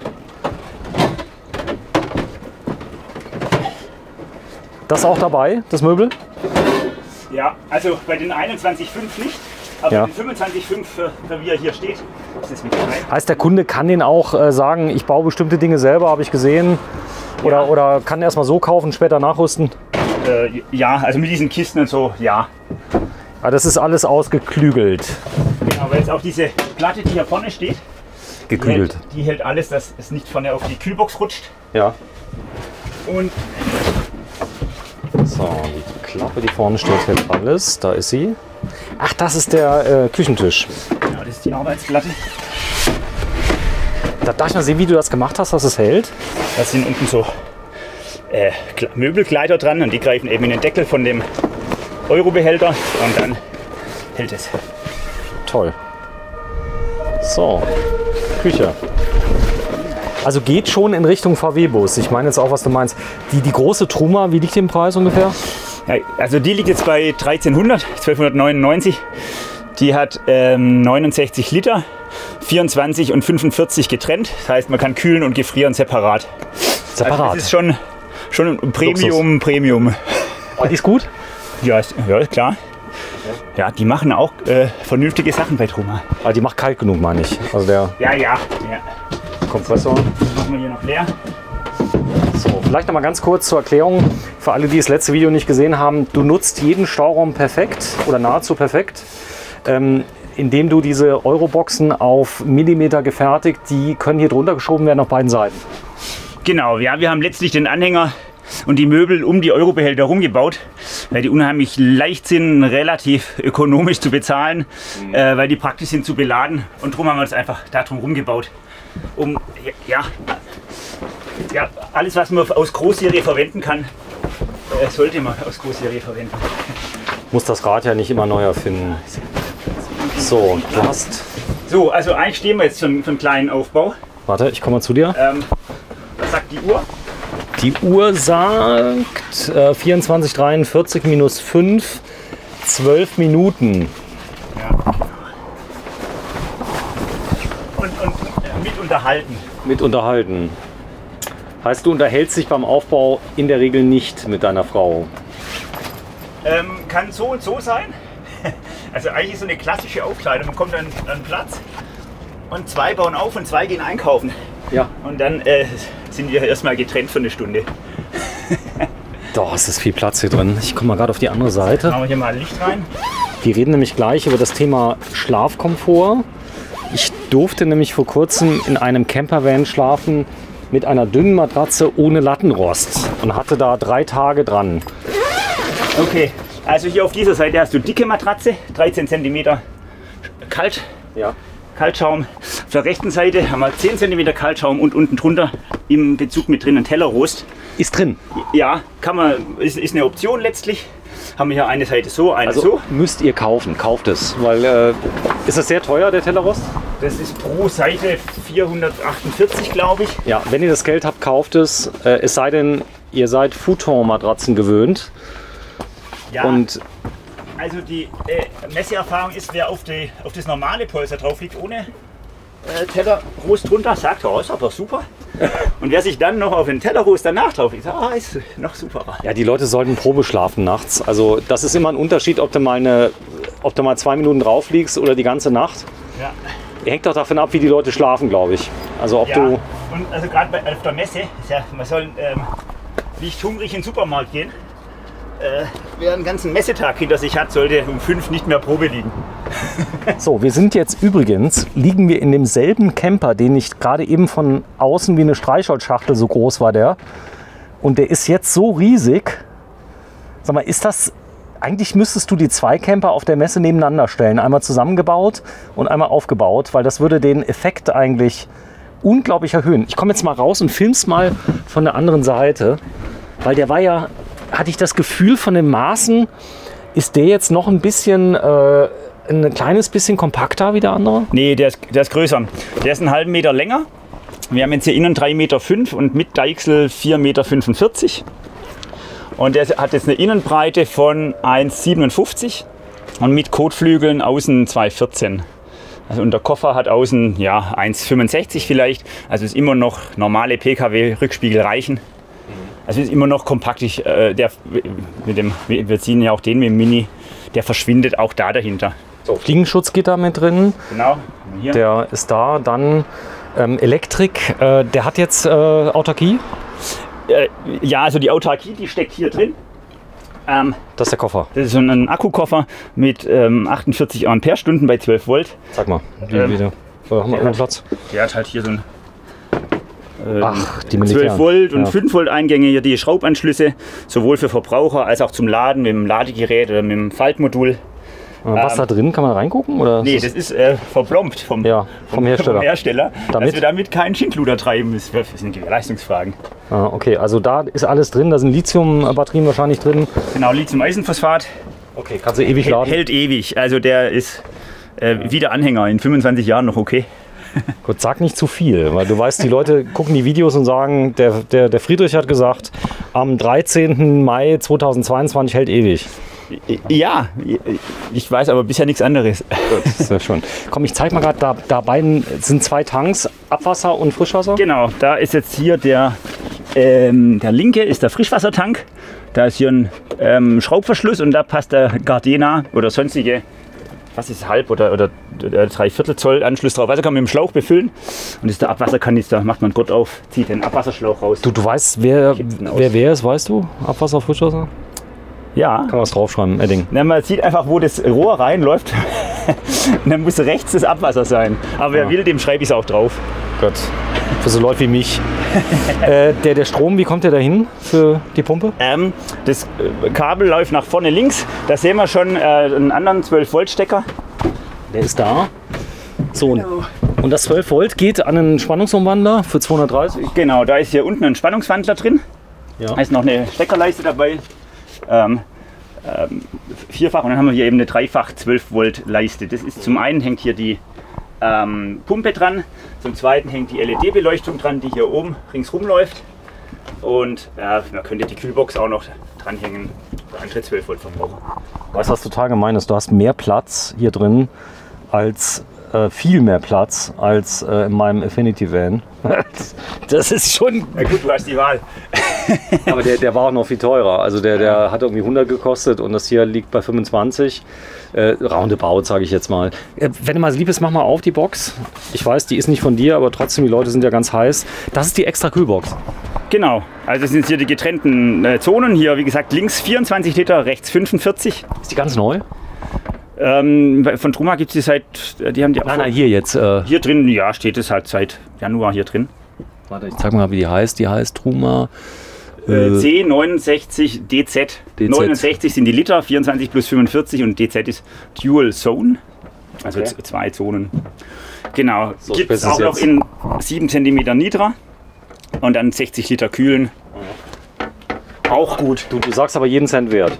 Das auch dabei, das Möbel? Ja, also bei den 21,5 nicht, aber Ja. den 25,5, wie er hier steht, ist das mit dabei. Heißt, der Kunde kann den auch sagen, ich baue bestimmte Dinge selber, habe ich gesehen. Ja. Oder kann erst mal so kaufen, später nachrüsten. Ja, also mit diesen Kisten und so, ja. Ja, das ist alles ausgeklügelt. Genau, weil jetzt auch diese Platte, die hier vorne steht, Geklügelt. die hält alles, dass es nicht vorne auf die Kühlbox rutscht. Ja. Und So, die Klappe, die vorne steht, hält alles. Da ist sie. Ach, das ist der Küchentisch. ja, das ist die Arbeitsplatte. Da darf ich mal sehen, wie du das gemacht hast, dass es hält. Da sind unten so Möbelkleider dran und die greifen eben in den Deckel von dem Eurobehälter und dann hält es. Toll. So, Küche. Also geht schon in Richtung VW-Bus. Ich meine jetzt auch, was du meinst. Die große Truma, wie liegt die im Preis ungefähr? Ja, also die liegt jetzt bei 1299. Die hat 69 Liter, 24 und 45 getrennt. Das heißt, man kann kühlen und gefrieren separat. Separat. Also das ist schon ein Premium. Oh, die ist gut? Ja, ist klar. Ja, die machen auch vernünftige Sachen bei Truma. Aber die macht kalt genug, meine ich. Also der Ja. Kompressor. Machen wir hier noch leer. So, vielleicht noch mal ganz kurz zur Erklärung für alle, die das letzte Video nicht gesehen haben. Du nutzt jeden Stauraum perfekt oder nahezu perfekt, indem du diese Euroboxen auf Millimeter gefertigt, die können hier drunter geschoben werden auf beiden Seiten. Genau, ja, wir haben letztlich den Anhänger und die Möbel um die Eurobehälter rumgebaut, weil die unheimlich leicht sind, relativ ökonomisch zu bezahlen, weil die praktisch sind zu beladen und darum haben wir das einfach darum rumgebaut. Um, ja, alles was man aus Großserie verwenden kann, sollte man aus Großserie verwenden. Muss das Rad ja nicht immer neu erfinden. So, du hast... So, also eigentlich stehen wir jetzt schon für einen kleinen Aufbau. Warte, ich komme mal zu dir. Was sagt die Uhr? Die Uhr sagt 24:43 minus 5, 12 Minuten. Ja. Und mit unterhalten. Mit unterhalten. Heißt, du unterhältst dich beim Aufbau in der Regel nicht mit deiner Frau? Kann so und so sein. Also eigentlich ist so eine klassische Aufkleidung. Man kommt an Platz und zwei bauen auf und zwei gehen einkaufen. Ja. Und dann sind wir erstmal getrennt für eine Stunde. Doch, es ist viel Platz hier drin. Ich komme mal gerade auf die andere Seite. Machen wir hier mal Licht rein. Wir reden nämlich gleich über das Thema Schlafkomfort. Ich durfte nämlich vor kurzem in einem Campervan schlafen mit einer dünnen Matratze ohne Lattenrost und hatte da 3 Tage dran. Okay, also hier auf dieser Seite hast du dicke Matratze, 13 cm Kaltschaum. Auf der rechten Seite haben wir 10 cm Kaltschaum und unten drunter im Bezug mit drin ein Tellerrost. Ist drin. Ja, ist eine Option letztlich. Haben wir hier eine Seite so, eine Also so. müsst ihr kaufen, kauft es. Weil, ist das sehr teuer, der Tellerrost? Das ist pro Seite 448, glaube ich. Ja, wenn ihr das Geld habt, kauft es. Es sei denn, ihr seid Futon-Matratzen gewöhnt. Ja, Und also die Messeerfahrung ist, wer auf das normale Polster drauf liegt, ohne Tellerrost drunter, sagt, oh, ist aber super. Und wer sich dann noch auf den Tellerrost danach drauf liegt, ist noch superer. ja, die Leute sollten Probe schlafen nachts. Also das ist immer ein Unterschied, ob du mal 2 Minuten drauf liegst oder die ganze Nacht. Ja. Hängt doch davon ab, wie die Leute schlafen, glaube ich. Also ob Ja, du... und also gerade auf der Messe, man soll nicht hungrig in den Supermarkt gehen. Wer einen ganzen Messetag hinter sich hat, sollte um 5 nicht mehr Probe liegen. So, wir sind jetzt liegen wir in demselben Camper, den ich gerade eben von außen wie eine Streichholzschachtel, so groß war der. Und der ist jetzt so riesig. Sag mal, ist das... Eigentlich müsstest du die 2 Camper auf der Messe nebeneinander stellen. Einmal zusammengebaut und einmal aufgebaut, weil das würde den Effekt eigentlich unglaublich erhöhen. Ich komme jetzt mal raus und film's mal von der anderen Seite. Weil der war ja, hatte ich das Gefühl von den Maßen, ist der jetzt noch ein bisschen, ein kleines bisschen kompakter wie der andere? Nee, der ist größer. Der ist einen halben Meter länger. Wir haben jetzt hier innen 3,5 Meter und mit Deichsel 4,45 Meter. Und der hat jetzt eine Innenbreite von 1,57 und mit Kotflügeln außen 2,14. Also und der Koffer hat außen 1,65 vielleicht. Also ist immer noch normale PKW-Rückspiegel reichen. Also ist immer noch kompakt. Wir ziehen ja auch den mit dem Mini, der verschwindet auch da dahinter. So, Fliegenschutzgitter mit drin. Genau. Hier. Der ist da. Dann Elektrik. Der hat jetzt Autarkie. Ja, also die Autarkie, die steckt hier drin. Das ist der Koffer. Das ist so ein Akkukoffer mit 48 Ampere-Stunden bei 12 Volt. Sag mal, haben wir Platz? Der hat halt hier so ein die 12 Volt und ja. 5 Volt Eingänge, hier die Schraubanschlüsse, sowohl für Verbraucher als auch zum Laden mit dem Ladegerät oder mit dem Faltmodul. Was da drin, kann man reingucken? Oder nee, das ist verplombt vom Hersteller. Dass wir damit keinen Schindluder treiben, das sind Gewährleistungsfragen. Ah, okay, also da ist alles drin, da sind Lithium-Batterien wahrscheinlich drin. Genau, Lithium-Eisenphosphat. Okay, kannst du ewig laden? Hält ewig, also der ist wie der Anhänger, in 25 Jahren noch okay. Gut, sag nicht zu viel, weil du weißt, die Leute gucken die Videos und sagen, der Friedrich hat gesagt, am 13. Mai 2022 hält ewig. Ja, ich weiß aber bisher nichts anderes. Gut, sehr schön. Komm, ich zeig mal gerade, da beiden sind 2 Tanks, Abwasser und Frischwasser. Genau, da ist jetzt hier der linke ist der Frischwassertank. Da ist hier ein Schraubverschluss und da passt der Gardena oder sonstige, was ist halb oder 3/4 Zoll Anschluss drauf. Also kann man mit dem Schlauch befüllen und das ist der Abwasserkanister. Macht man Gott auf, zieht den Abwasserschlauch raus. Du weißt, wer ist, weißt du? Abwasser, Frischwasser? Ja. Kann man was draufschreiben, Edding. Na, man sieht einfach, wo das Rohr reinläuft. Und dann muss rechts das Abwasser sein. Aber wer will, dem schreibe ich es auch drauf. Gott. Für so Leute wie mich. Der Strom, wie kommt der da hin für die Pumpe? Das Kabel läuft nach vorne links. Da sehen wir schon einen anderen 12-Volt-Stecker. Der ist da. So, und das 12 Volt geht an einen Spannungsumwandler für 230. Genau, da ist hier unten ein Spannungswandler drin. Ja. Da ist noch eine Steckerleiste dabei. vierfach und dann haben wir hier eben eine dreifach 12 Volt Leiste. Das ist zum einen hängt hier die Pumpe dran, zum zweiten hängt die LED-Beleuchtung dran, die hier oben ringsrum läuft und man könnte die Kühlbox auch noch dranhängen, andere 12 Volt Verbraucher. Weißt du, was total gemein ist? Du hast mehr Platz hier drin als viel mehr Platz als in meinem Affinity Van. Das ist schon... Ja gut, du hast die Wahl. Aber der war auch noch viel teurer. Also der hat irgendwie 100 gekostet und das hier liegt bei 25. Roundabout, sage ich jetzt mal. Wenn du mal so lieb bist, mach mal auf die Box. Ich weiß, die ist nicht von dir, aber trotzdem, die Leute sind ja ganz heiß. Das ist die extra Kühlbox. Genau, also das sind hier die getrennten Zonen. Hier, wie gesagt, links 24 Liter, rechts 45. Ist die ganz neu? Von Truma gibt es die haben die auch. Nein, hier jetzt. Hier drin, ja, steht es halt seit Januar hier drin. Warte, ich zeig mal, wie die heißt. Die heißt Truma. C69 DZ. 69 sind die Liter, 24 plus 45 und DZ ist Dual Zone. Also Okay. 2 Zonen. Genau. So, Gibt es auch noch jetzt. in 7 cm Nitra und dann 60 Liter kühlen. Auch gut. Du sagst aber jeden Cent wert.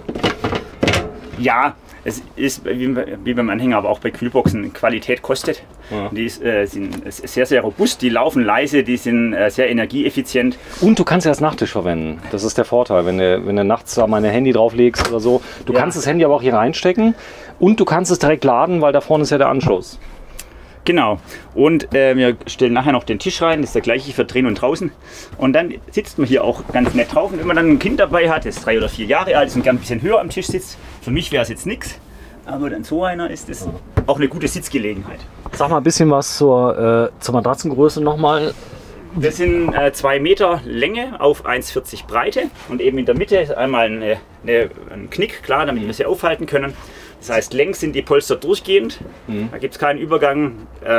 Ja, es ist wie beim Anhänger, aber auch bei Kühlboxen, Qualität kostet. Ja. Die sind sehr, sehr robust, die laufen leise, die sind sehr energieeffizient. Und du kannst ja als Nachttisch verwenden. Das ist der Vorteil, wenn du nachts da mal ein Handy drauflegst oder so. Du Ja. kannst das Handy aber auch hier reinstecken und du kannst es direkt laden, weil da vorne ist ja der Anschluss. Genau. Und wir stellen nachher noch den Tisch rein, das ist der gleiche für drin und draußen. Und dann sitzt man hier auch ganz nett drauf. Und wenn man dann ein Kind dabei hat, das 3 oder 4 Jahre alt ist und gern ein bisschen höher am Tisch sitzt, für mich wäre es jetzt nichts. Aber dann so einer ist es auch eine gute Sitzgelegenheit. Sag mal ein bisschen was zur Matratzengröße nochmal. Das sind 2 Meter Länge auf 1,40 Breite und eben in der Mitte ist einmal ein Knick, klar, damit wir sie aufhalten können. Das heißt, längs sind die Polster durchgehend, da gibt es keinen Übergang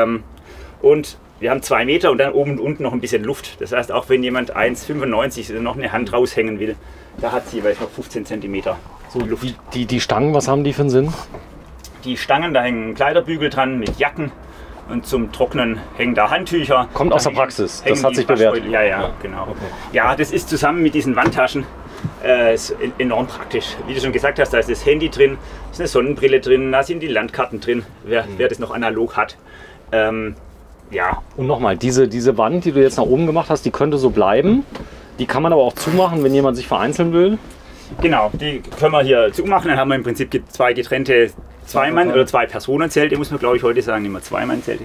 und wir haben 2 Meter und dann oben und unten noch ein bisschen Luft. Das heißt, auch wenn jemand 1,95 noch eine Hand raushängen will, da hat sie jeweils noch 15 cm Luft. Die Stangen, was haben die für einen Sinn? Die Stangen, da hängen Kleiderbügel dran mit Jacken. Und zum Trocknen hängen da Handtücher. Kommt aus der Praxis, das hat sich bewährt. Ja, genau. Okay. Ja, das ist zusammen mit diesen Wandtaschen ist enorm praktisch. Wie du schon gesagt hast, da ist das Handy drin, da ist eine Sonnenbrille drin, da sind die Landkarten drin, wer das noch analog hat. Ja. Und nochmal, diese Wand, die du jetzt nach oben gemacht hast, die könnte so bleiben. Die kann man aber auch zumachen, wenn jemand sich vereinzeln will. Genau, die können wir hier zumachen. Dann haben wir im Prinzip 2 getrennte Zwei-Mann- oder 2-Personen-Zelte, muss man glaube ich heute sagen, immer 2-Mann-Zelte.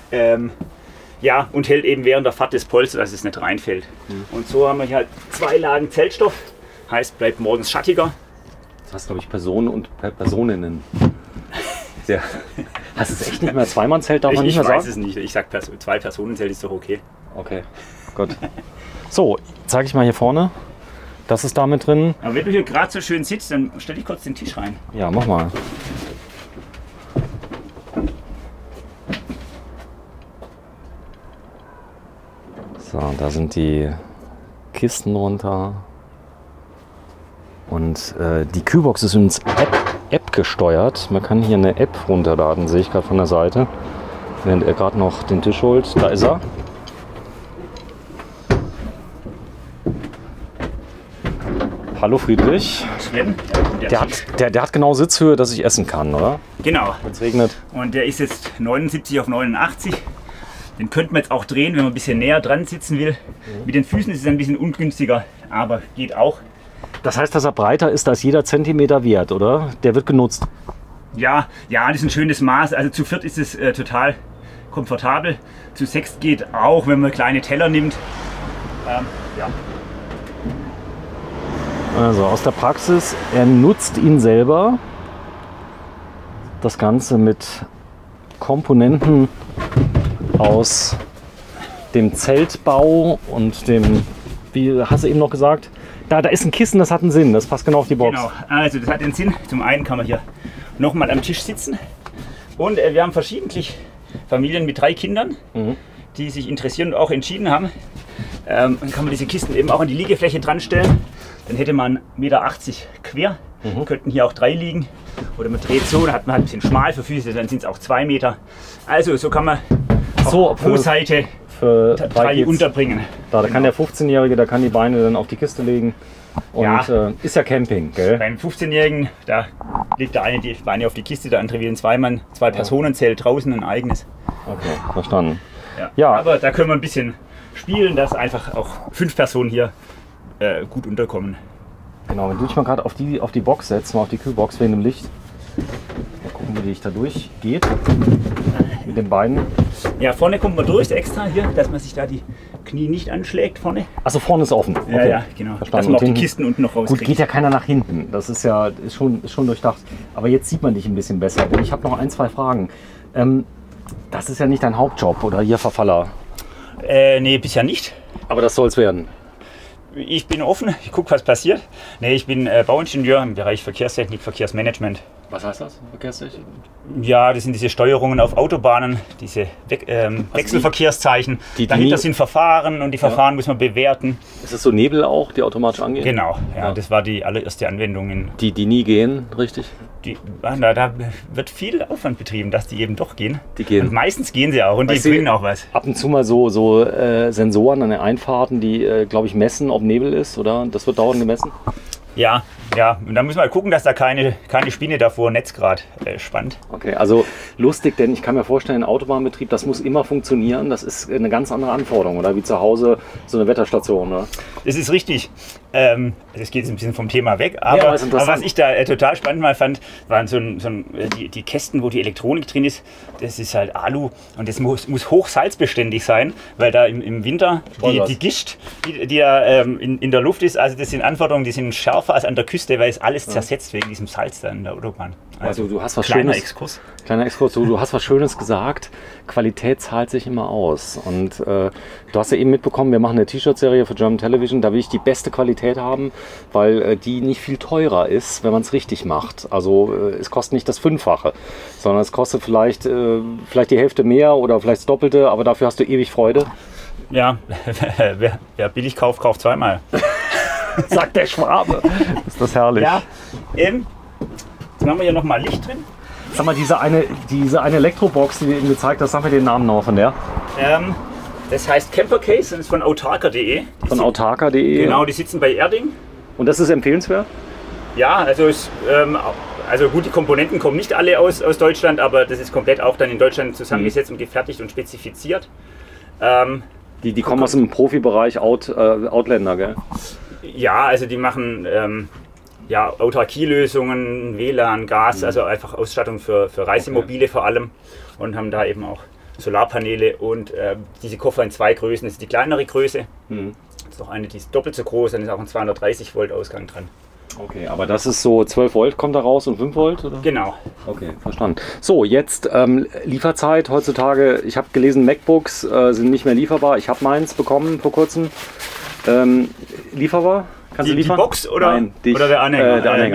Ja, und hält eben während der Fahrt das Polster, dass es nicht reinfällt. Und so haben wir hier halt 2 Lagen Zeltstoff, heißt bleibt morgens schattiger. Das heißt, glaube ich, Personen und Personinnen. Ja. Hast du es echt nicht mehr? Zweimannzelt darf man nicht mehr sagen? Ich weiß es nicht, ich sag 2-Personen-Zelt ist doch okay. Okay, gut. So, zeige ich mal hier vorne. Das ist da mit drin. Aber wenn du hier gerade so schön sitzt, dann stell dich kurz den Tisch rein. Ja, mach mal. So, da sind die Kisten runter. Und die Kühlbox ist übrigens App gesteuert. Man kann hier eine App runterladen, sehe ich gerade von der Seite. Während er gerade noch den Tisch holt. Da ist er. Hallo Friedrich. Sven, Der hat genau Sitzhöhe, dass ich essen kann, oder? Genau. Wenn es regnet. Und der ist jetzt 79 auf 89. Den könnte man jetzt auch drehen, wenn man ein bisschen näher dran sitzen will. Mit den Füßen ist es ein bisschen ungünstiger, aber geht auch. Das heißt, dass er breiter ist als jeder Zentimeter wert, oder? Der wird genutzt. Ja, das ist ein schönes Maß. Also zu 4 ist es total komfortabel. Zu 6 geht auch, wenn man kleine Teller nimmt. Ja. Also aus der Praxis, er nutzt ihn selber. Das Ganze mit Komponenten aus dem Zeltbau und dem, wie hast du eben noch gesagt, da ist ein Kissen, das hat einen Sinn, das passt genau auf die Box. Genau, also das hat den Sinn. Zum einen kann man hier nochmal am Tisch sitzen und wir haben verschiedentlich Familien mit 3 Kindern, die sich interessieren und auch entschieden haben. Dann kann man diese Kisten eben auch an die Liegefläche dran stellen. Dann hätte man 1,80 Meter quer, könnten hier auch 3 liegen. Oder man dreht so, dann hat man halt ein bisschen schmal für Füße, dann sind es auch 2 Meter. Also so kann man so, pro Seite für 3 Kids unterbringen. Da kann der 15-Jährige, da kann die Beine dann auf die Kiste legen. Und ist ja Camping, gell? Beim 15-Jährigen, da legt der eine die Beine auf die Kiste, der andere will ein Zwei-Personen-Zelt draußen, ein eigenes. Okay, verstanden. Ja. Aber da können wir ein bisschen spielen, dass einfach auch 5 Personen hier gut unterkommen. Genau, wenn du dich mal gerade auf die Box setzt, mal auf die Kühlbox wegen dem Licht. Mal gucken, wie die da durchgeht. Mit den Beinen. Ja, vorne kommt man durch extra hier, dass man sich da die Knie nicht anschlägt vorne. Achso, vorne ist offen. Okay. Ja, genau. Verstanden. Dass man auch die Kisten unten noch rauskriegt. Gut, geht ja keiner nach hinten. Das ist ja schon durchdacht. Aber jetzt sieht man dich ein bisschen besser. Denn ich habe noch 1, 2 Fragen. Das ist ja nicht dein Hauptjob oder hier Verfaller? Nee, bisher nicht. Aber das soll es werden. Ich bin offen, ich gucke, was passiert. Nee, ich bin Bauingenieur im Bereich Verkehrstechnik, Verkehrsmanagement. Was heißt das, Verkehrstechnik? Ja, das sind diese Steuerungen auf Autobahnen, diese Wechselverkehrszeichen. Dahinter sind Verfahren und die Verfahren muss man bewerten. Ist das so Nebel auch, die automatisch angehen? Genau, ja, das war die allererste Anwendung. Die nie gehen, richtig? Da wird viel Aufwand betrieben, dass die eben doch gehen. Die gehen. Und meistens gehen sie auch und die bringen auch was. Ab und zu mal so Sensoren an den Einfahrten, die, glaube ich, messen, ob Nebel ist, oder? Das wird dauernd gemessen? Ja, und da müssen wir gucken, dass da keine Spinne davor Netzgrad spannt. Okay, also lustig, denn ich kann mir vorstellen, Autobahnbetrieb, das muss immer funktionieren. Das ist eine ganz andere Anforderung, oder? Wie zu Hause so eine Wetterstation, oder? Das ist richtig. Das geht jetzt ein bisschen vom Thema weg, aber was ich da total spannend mal fand, waren die Kästen, wo die Elektronik drin ist. Das ist halt Alu und das muss hochsalzbeständig sein, weil da im Winter die Gischt, die ja in der Luft ist, also das sind Anforderungen, die sind schärfer als an der Küste, weil es alles zersetzt wegen diesem Salz da in der Autobahn. Also du hast was kleiner Schönes. Exkurs. Kleiner Exkurs. Du hast was Schönes gesagt. Qualität zahlt sich immer aus. Und du hast ja eben mitbekommen, wir machen eine T-Shirt-Serie für German Television. Da will ich die beste Qualität haben, weil die nicht viel teurer ist, wenn man es richtig macht. Also es kostet nicht das 5-fache, sondern es kostet vielleicht die Hälfte mehr oder vielleicht das Doppelte, aber dafür hast du ewig Freude. Ja, wer billig kauft, kauft zweimal. Sagt der Schwabe. Ist das herrlich. Ja, jetzt haben wir hier nochmal Licht drin. Sag mal, diese eine Elektrobox, die du eben gezeigt hast, sag mir den Namen noch von der. Das heißt Camper Case und ist von autarker.de. Von autarker.de? Genau, die sitzen bei Erding. Und das ist empfehlenswert? Ja, also gut, die Komponenten kommen nicht alle aus Deutschland, aber das ist komplett auch dann in Deutschland zusammengesetzt und gefertigt und spezifiziert. Die kommen aus dem Profibereich Outlander, gell? Ja, also die machen Autarkielösungen, WLAN, Gas, also einfach Ausstattung für Reisemobile vor allem und haben da eben auch Solarpaneele und diese Koffer in 2 Größen. Das ist die kleinere Größe. Das ist noch eine, die ist doppelt so groß, dann ist auch ein 230 Volt Ausgang dran. Okay, aber das ist so 12 Volt kommt da raus und 5 Volt, oder? Genau. Okay, verstanden. So, jetzt Lieferzeit heutzutage. Ich habe gelesen, MacBooks sind nicht mehr lieferbar. Ich habe meins bekommen vor kurzem. Lieferbar? Kannst du liefern? Die Box oder, Nein, oder der Anhänger? Der Anhänger.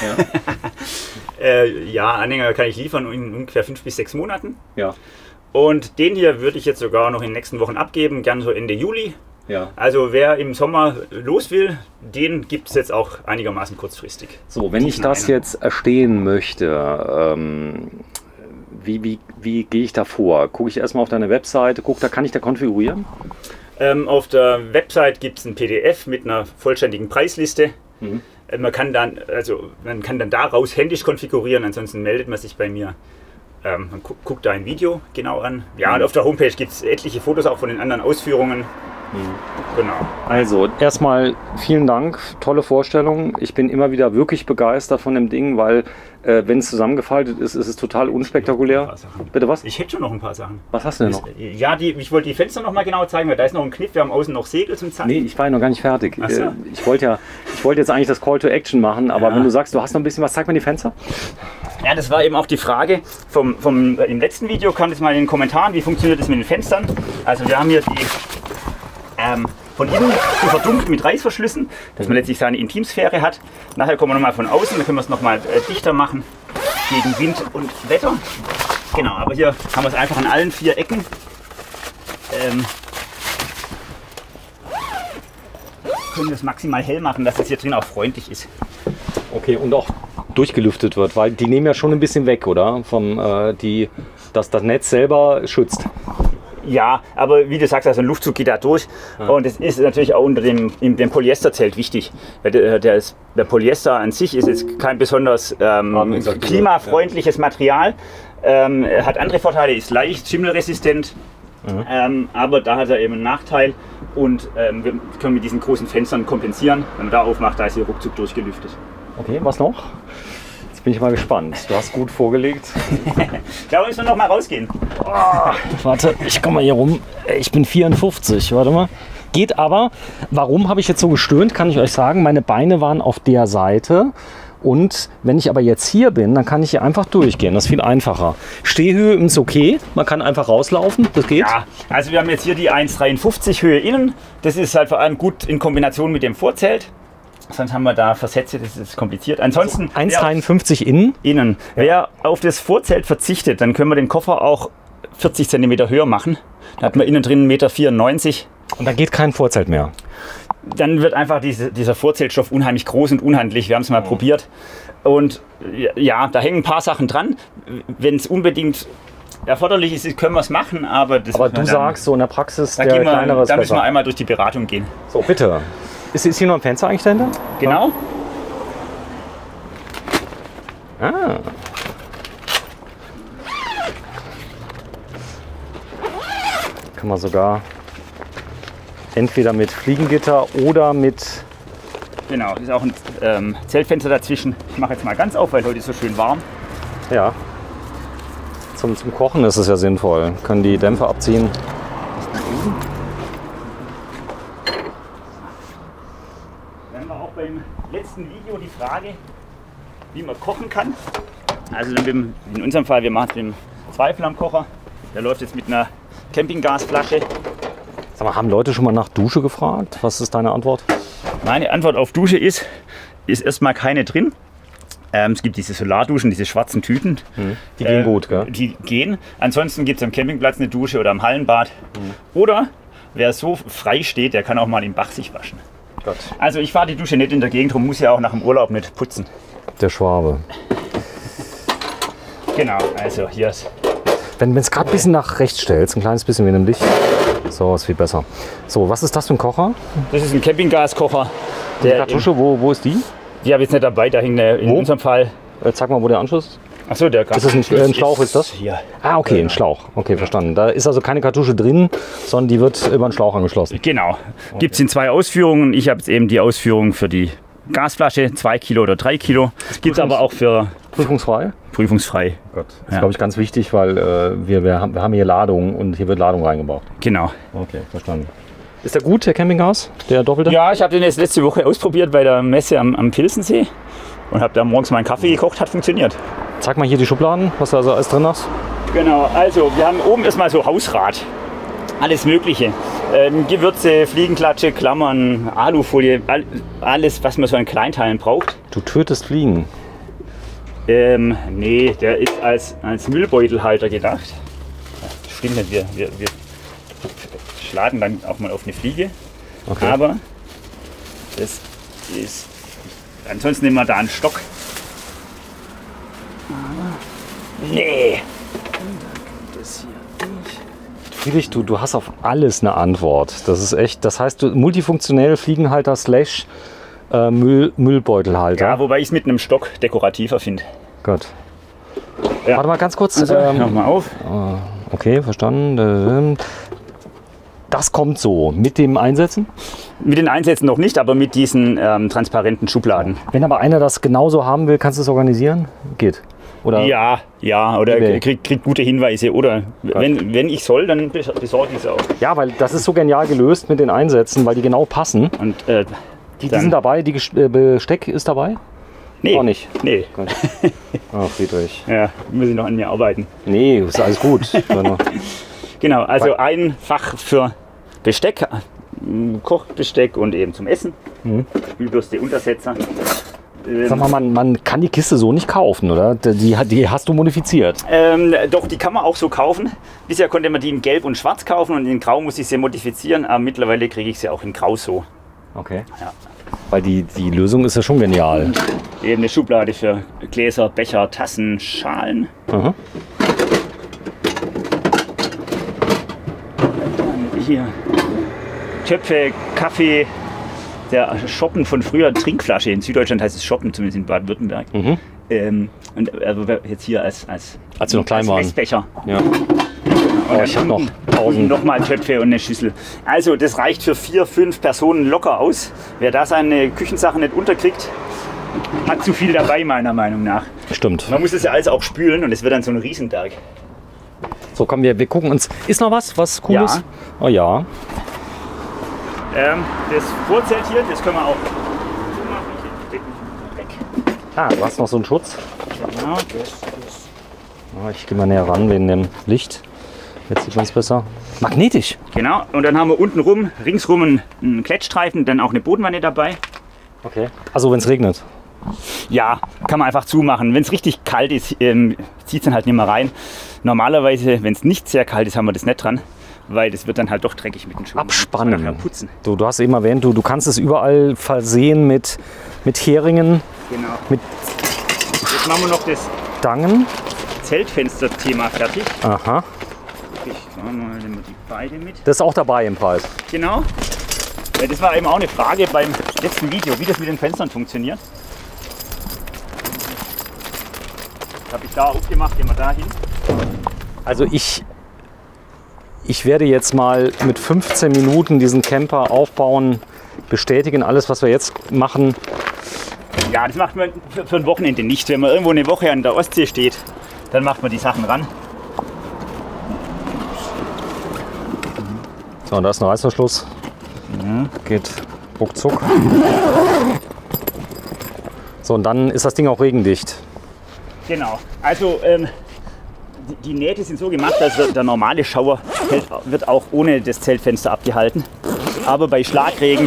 Ja. Anhänger kann ich liefern in ungefähr 5 bis 6 Monaten. Ja. Und den hier würde ich jetzt sogar noch in den nächsten Wochen abgeben, gern so Ende Juli. Ja. Also wer im Sommer los will, den gibt es jetzt auch einigermaßen kurzfristig. So, wenn ich das jetzt erstehen möchte, wie gehe ich da vor? Gucke ich erstmal auf deine Webseite, kann ich da konfigurieren? Auf der Website gibt es ein PDF mit einer vollständigen Preisliste. Man kann dann daraus händisch konfigurieren, ansonsten meldet man sich bei mir. Man guckt da ein Video genau an. Ja, und auf der Homepage gibt es etliche Fotos auch von den anderen Ausführungen. Genau. Also erstmal vielen Dank, tolle Vorstellung. Ich bin immer wieder wirklich begeistert von dem Ding, weil wenn es zusammengefaltet ist, ist es total unspektakulär. Bitte was? Ich hätte schon noch ein paar Sachen. Was hast du denn noch? Ja, ich wollte die Fenster noch mal genau zeigen, weil da ist noch ein Kniff. Wir haben außen noch Segel zum Zeigen. Nee, ich war ja noch gar nicht fertig. Ach so. Ich wollte jetzt eigentlich das Call to Action machen, aber wenn du sagst, du hast noch ein bisschen was, zeig mir die Fenster. Ja, das war eben auch die Frage im letzten Video, kam das mal in den Kommentaren, wie funktioniert das mit den Fenstern. Also wir haben hier die von innen verdunkt mit Reißverschlüssen, dass man letztlich seine Intimsphäre hat. Nachher kommen wir nochmal von außen, dann können wir es nochmal dichter machen gegen Wind und Wetter. Genau, aber hier haben wir es einfach an allen 4 Ecken. Können wir es maximal hell machen, dass es hier drin auch freundlich ist. Okay, und auch durchgelüftet wird, weil die nehmen ja schon ein bisschen weg, oder? Das Netz selber schützt. Ja, aber wie du sagst, also ein Luftzug geht da durch. Ja. Und es ist natürlich auch unter dem Polyesterzelt wichtig. Der Polyester an sich ist jetzt kein besonders klimafreundliches Material. Er hat andere Vorteile, ist leicht, schimmelresistent. Aber da hat er eben einen Nachteil. Und wir können mit diesen großen Fenstern kompensieren. Wenn man da aufmacht, da ist hier ruckzuck durchgelüftet. Okay, was noch? Bin ich mal gespannt. Du hast gut vorgelegt. Da müssen wir noch mal rausgehen. Oh, warte, ich komme mal hier rum. Ich bin 54, warte mal. Geht aber. Warum habe ich jetzt so gestöhnt, kann ich euch sagen. Meine Beine waren auf der Seite. Und wenn ich aber jetzt hier bin, dann kann ich hier einfach durchgehen. Das ist viel einfacher. Stehhöhe ist okay. Man kann einfach rauslaufen. Das geht. Ja, also wir haben jetzt hier die 1,53 Höhe innen. Das ist halt vor allem gut in Kombination mit dem Vorzelt. Sonst haben wir da Versätze, das ist kompliziert. Ansonsten 1,53 innen. Innen. Wer auf das Vorzelt verzichtet, dann können wir den Koffer auch 40 cm höher machen. Da hat man innen drin 1,94 Meter. Und da geht kein Vorzelt mehr. Dann wird einfach dieser Vorzeltstoff unheimlich groß und unhandlich. Wir haben es mal probiert. Und ja, da hängen ein paar Sachen dran. Wenn es unbedingt erforderlich ist, können wir es machen. Aber du sagst so in der Praxis, da müssen wir einmal durch die Beratung gehen. So, bitte. Ist hier noch ein Fenster eigentlich dahinter? Genau. Ah. Kann man sogar entweder mit Fliegengitter oder mit... Genau, ist auch ein Zeltfenster dazwischen. Ich mache jetzt mal ganz auf, weil heute ist so schön warm. Ja. Zum Kochen ist es ja sinnvoll. Können die Dämpfer abziehen. Beim letzten Video die Frage, wie man kochen kann. Also in unserem Fall, wir machen es mit einem Zweiflammenkocher. Der läuft jetzt mit einer Campinggasflasche. Sag mal, haben Leute schon mal nach Dusche gefragt? Was ist deine Antwort? Meine Antwort auf Dusche ist erstmal keine drin. Es gibt diese Solarduschen, diese schwarzen Tüten. Die gehen gut, gell? Die gehen. Ansonsten gibt es am Campingplatz eine Dusche oder am Hallenbad. Oder wer so frei steht, der kann auch mal im Bach sich waschen. Gott. Also ich fahre die Dusche nicht in der Gegend rum, muss ja auch nach dem Urlaub nicht putzen. Der Schwabe. Genau, also hier ist... Wenn es gerade ein bisschen nach rechts stellst, ein kleines bisschen wie in einem Licht, so ist viel besser. So, was ist das für ein Kocher? Das ist ein Campinggaskocher. Die Kartusche, wo ist die? Die habe ich jetzt nicht dabei, da hängt in unserem Fall... Zeig mal, wo der Anschluss ist. Achso, der Ist das ein Schlauch, ist das? Hier. Ah, okay, ein Schlauch. Okay, verstanden. Da ist also keine Kartusche drin, sondern die wird über einen Schlauch angeschlossen. Genau. Gibt es in 2 Ausführungen. Ich habe jetzt eben die Ausführung für die Gasflasche, 2 Kilo oder 3 Kilo. Gibt es aber auch für... Prüfungsfrei? Prüfungsfrei. Gott. Das ist, glaube ich, ganz wichtig, weil wir haben hier Ladung und hier wird Ladung reingebracht. Genau. Okay, verstanden. Ist der gut, der Campinggas, der doppelte? Ja, ich habe den jetzt letzte Woche ausprobiert bei der Messe am Pilsensee und habe da morgens meinen Kaffee gekocht, hat funktioniert. Zeig mal hier die Schubladen, was du also alles drin hast. Genau, also wir haben oben erstmal so Hausrat. Alles Mögliche. Gewürze, Fliegenklatsche, Klammern, Alufolie, alles, was man so an Kleinteilen braucht. Du tötest Fliegen. Nee, der ist als Müllbeutelhalter gedacht. Stimmt nicht, wir schlagen dann auch mal auf eine Fliege. Okay. Aber das ist... Ansonsten nehmen wir da einen Stock. Nee. Friedrich, du hast auf alles eine Antwort. Das ist echt, das heißt, du multifunktionell Fliegenhalter slash Müllbeutelhalter. Ja, wobei ich es mit einem Stock dekorativer finde. Gut. Ja. Warte mal ganz kurz. Also, nochmal auf. Okay, verstanden. Das kommt so mit dem Einsetzen? Mit den Einsätzen noch nicht, aber mit diesen transparenten Schubladen. Wenn aber einer das genauso haben will, kannst du es organisieren? Geht. Oder? Ja, oder kriegt gute Hinweise. Oder wenn ich soll, dann besorge ich es auch. Ja, weil das ist so genial gelöst mit den Einsätzen, weil die genau passen. Und die sind dabei, die Besteck ist dabei? Nee. Auch nicht? Nee. Oh, Friedrich. Ja, muss ich noch an mir arbeiten. Nee, ist alles gut. Genau, also ein Fach für Besteck, Kochbesteck und eben zum Essen. Spülbürste, Untersetzer. Sag mal, man kann die Kiste so nicht kaufen, oder? Die hast du modifiziert. Doch, die kann man auch so kaufen. Bisher konnte man die in Gelb und Schwarz kaufen und in Grau muss ich sie modifizieren, aber mittlerweile kriege ich sie auch in Grau so. Okay. Ja. Weil die Lösung ist ja schon genial. Eben eine Schublade für Gläser, Becher, Tassen, Schalen. hier Töpfe, Kaffee, der Schoppen von früher, Trinkflasche. In Süddeutschland heißt es Schoppen, zumindest in Baden-Württemberg. Und also jetzt hier als sie noch klein waren. Messbecher. Ja. Und ich habe noch 1000. Nochmal Töpfe und eine Schüssel. Also das reicht für 4, 5 Personen locker aus. Wer da seine Küchensachen nicht unterkriegt, hat zu viel dabei, meiner Meinung nach. Stimmt. Man muss das ja alles auch spülen und es wird dann so ein Riesenberg. So, komm, wir gucken uns. Ist noch was Cooles? Ja. Oh ja. Das Vorzelt hier, das können wir auch so machen. Ich leg mich weg. Ah, du hast noch so einen Schutz. Genau, Ich gehe mal näher ran wegen dem Licht. Jetzt sieht man es besser. Magnetisch. Genau, und dann haben wir unten rum, ringsrum einen Klettstreifen, dann auch eine Bodenwanne dabei. Okay. Also wenn es regnet. Ja, kann man einfach zumachen. Wenn es richtig kalt ist, zieht es dann halt nicht mehr rein. Normalerweise, wenn es nicht sehr kalt ist, haben wir das nicht dran, weil das wird dann halt doch dreckig mit den Schuhen. Abspannen. Putzen. Du hast eben erwähnt, du kannst es überall versehen mit Heringen, Genau. mit Jetzt machen wir noch das Stangen. Zeltfenster-Thema fertig. Aha. Nehmen wir die beide mit. Das ist auch dabei im Preis. Genau. Weil das war eben auch eine Frage beim letzten Video, wie das mit den Fenstern funktioniert. Das habe ich da aufgemacht, gehen wir da hin. Also ich werde jetzt mal mit 15 Minuten diesen Camper aufbauen, bestätigen, alles was wir jetzt machen. Ja, das macht man für ein Wochenende nicht. Wenn man irgendwo eine Woche an der Ostsee steht, dann macht man die Sachen ran. So, da ist ein Reißverschluss. Ja. Geht ruckzuck. So, und dann ist das Ding auch regendicht. Genau. Also die Nähte sind so gemacht, dass der normale Schauer wird auch ohne das Zeltfenster abgehalten. Aber bei Schlagregen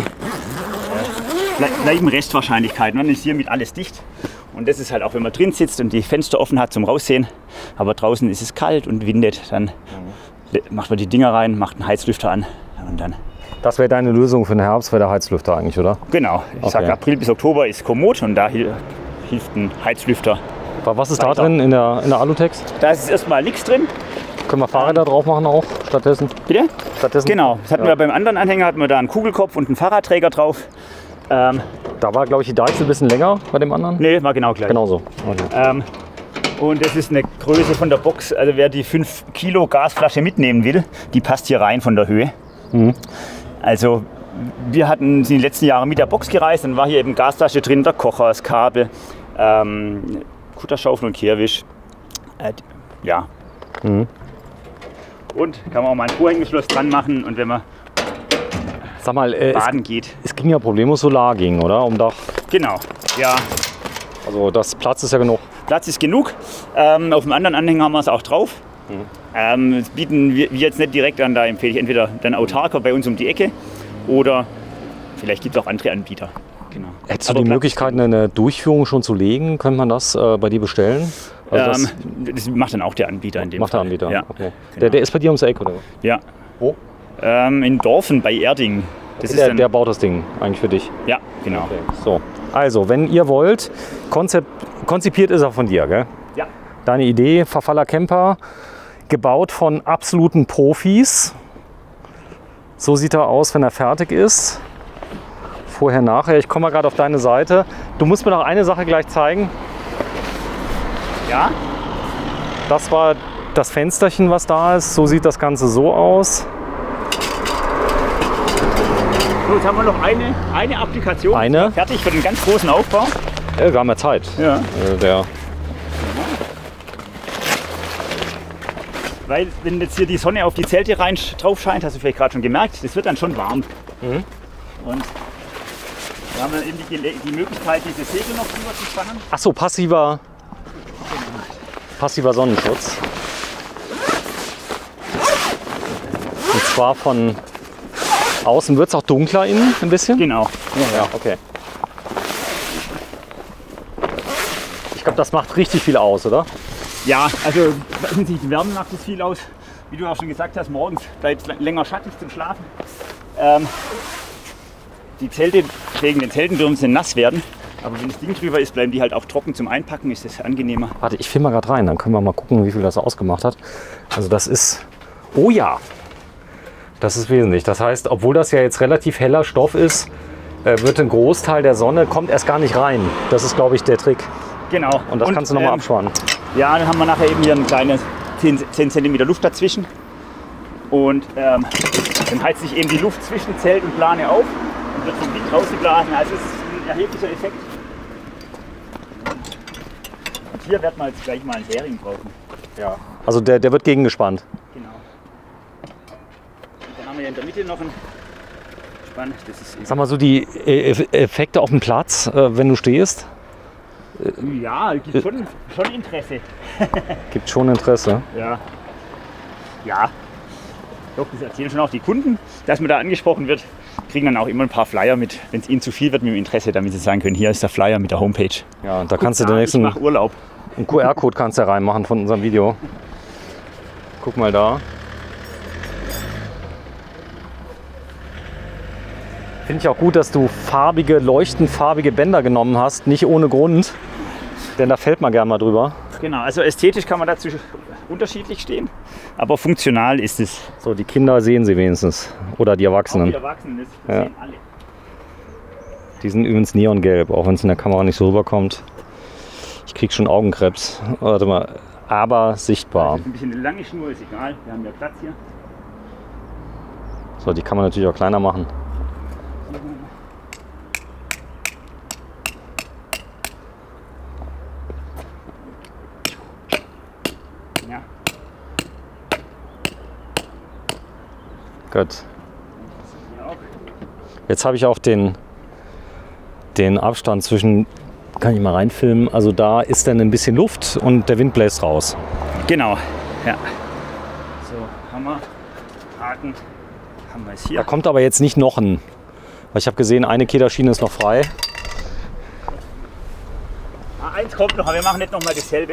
bleiben Restwahrscheinlichkeiten. Dann ist hiermit alles dicht. Und das ist halt auch, wenn man drin sitzt und die Fenster offen hat zum Raussehen. Aber draußen ist es kalt und windet. Dann macht man die Dinger rein, macht einen Heizlüfter an und dann. Das wäre deine Lösung für den Herbst, wäre der Heizlüfter eigentlich, oder? Genau. Ich sage, April bis Oktober ist kommod und da hilft ein Heizlüfter. Was ist da drin in der Alutex? Da ist erstmal nichts drin. Können wir Fahrräder drauf machen auch stattdessen? Bitte? Stattdessen? Genau. Das hatten wir beim anderen Anhänger, hatten wir da einen Kugelkopf und einen Fahrradträger drauf. Da war, glaube ich, die Deichsel ein bisschen länger bei dem anderen? Nee, war genau gleich. Genauso. Okay. Und das ist eine Größe von der Box. Also wer die 5 Kilo Gasflasche mitnehmen will, die passt hier rein von der Höhe. Mhm. Also wir sind die letzten Jahre mit der Box gereist. Dann war hier eben Gasflasche drin, der Kocher, das Kabel, Kutterschaufel und Kehrwisch. Ja. Mhm. Und kann man auch mal ein Vorhängeschloss dran machen. Und wenn man Sag mal, baden geht. Es ging ja problemlos Solar gegen, oder? Um Dach. Genau, ja. Also das Platz ist ja genug. Platz ist genug. Auf dem anderen Anhänger haben wir es auch drauf. Das bieten wir jetzt nicht direkt an, da empfehle ich entweder dann autarker bei uns um die Ecke oder vielleicht gibt es auch andere Anbieter. Genau. Hättest du die Möglichkeit, eine Durchführung schon zu legen? Könnte man das bei dir bestellen? Also das macht dann auch der Anbieter in dem macht Fall. Der Anbieter, ja. Okay. Genau. Der ist bei dir ums Eck, oder? Ja. Wo? In Dorfen bei Erding. Das ist dann, der baut das Ding eigentlich für dich. ja, genau. Okay. So, also wenn ihr wollt, konzipiert ist er von dir, gell? Ja. Deine Idee, Verfaller Camper, gebaut von absoluten Profis. So sieht er aus, wenn er fertig ist. Vorher, nachher. Ich komme mal gerade auf deine Seite. Du musst mir noch eine Sache gleich zeigen. Ja. Das war das Fensterchen, was da ist. So sieht das Ganze so aus. So, jetzt haben wir noch eine Applikation. Eine? Fertig für den ganz großen Aufbau. Ja, wir haben ja Zeit. Ja. Weil wenn jetzt hier die Sonne auf die Zelte rein drauf scheint, hast du vielleicht gerade schon gemerkt, das wird dann schon warm. Mhm. Und da haben wir eben die Möglichkeit, diese Segel noch drüber zu spannen. Ach so, passiver Sonnenschutz. Und zwar von außen wird es auch dunkler innen ein bisschen. Genau. Ja, okay. Ich glaube, das macht richtig viel aus, oder? Ja, also hinsichtlich der Wärme macht es viel aus. Wie du auch schon gesagt hast, morgens bleibt es länger schattig zum Schlafen. Die Zelte, wegen den Zelten dürfen sie nass werden. Aber wenn das Ding drüber ist, bleiben die halt auch trocken zum Einpacken, ist das angenehmer. Warte, ich filme mal gerade rein, dann können wir mal gucken, wie viel das ausgemacht hat. Also das ist, oh ja, Das ist wesentlich. Das heißt, obwohl das ja jetzt relativ heller Stoff ist, wird ein Großteil der Sonne, kommt erst gar nicht rein. Das ist, glaube ich, der Trick. Genau. Und das kannst du nochmal abspannen. Ja, dann haben wir nachher eben hier ein kleines 10 cm Luft dazwischen. Und dann heizt sich eben die Luft zwischen Zelt und Plane auf und wird vom Wind rausgeblasen. Also es ist ein erheblicher Effekt. Und hier werden wir jetzt gleich mal einen Hering brauchen. Ja. Also der wird gegengespannt. Genau. Und dann haben wir hier in der Mitte noch einen Spann. Das ist Sag mal so, die Effekte auf dem Platz, wenn du stehst? ja, gibt schon Interesse. Gibt schon Interesse. Ja. Ja. Doch, das erzählen schon auch die Kunden, dass man da angesprochen wird. Kriegen dann auch immer ein paar Flyer mit, wenn es ihnen zu viel wird mit dem Interesse, damit sie sagen können, hier ist der Flyer mit der Homepage. Ja, und da kannst du den nächsten ich mach Urlaub. einen QR-Code kannst du reinmachen von unserem Video. Guck mal da. Finde ich auch gut, dass du leuchtend farbige Bänder genommen hast, nicht ohne Grund. Denn da fällt man gerne mal drüber. Genau, also ästhetisch kann man dazu unterschiedlich stehen, aber funktional ist es. So, die Kinder sehen sie wenigstens. Oder die Erwachsenen. Auch die Erwachsenen, das sehen alle. Die sind übrigens neongelb, auch wenn es in der Kamera nicht so rüberkommt. Ich krieg schon Augenkrebs. Warte mal, aber sichtbar. Ein bisschen eine lange Schnur, ist egal, wir haben ja Platz hier. So, die kann man natürlich auch kleiner machen. Ja. Gut. Jetzt habe ich auch den Abstand zwischen, kann ich mal reinfilmen, also da ist dann ein bisschen Luft und der Wind bläst raus. Genau, ja. So, haben wir Haken, haben wir es hier. Da kommt aber jetzt nicht noch ein, weil ich habe gesehen, eine Kederschiene ist noch frei. Eins kommt noch, aber wir machen nicht nochmal dasselbe.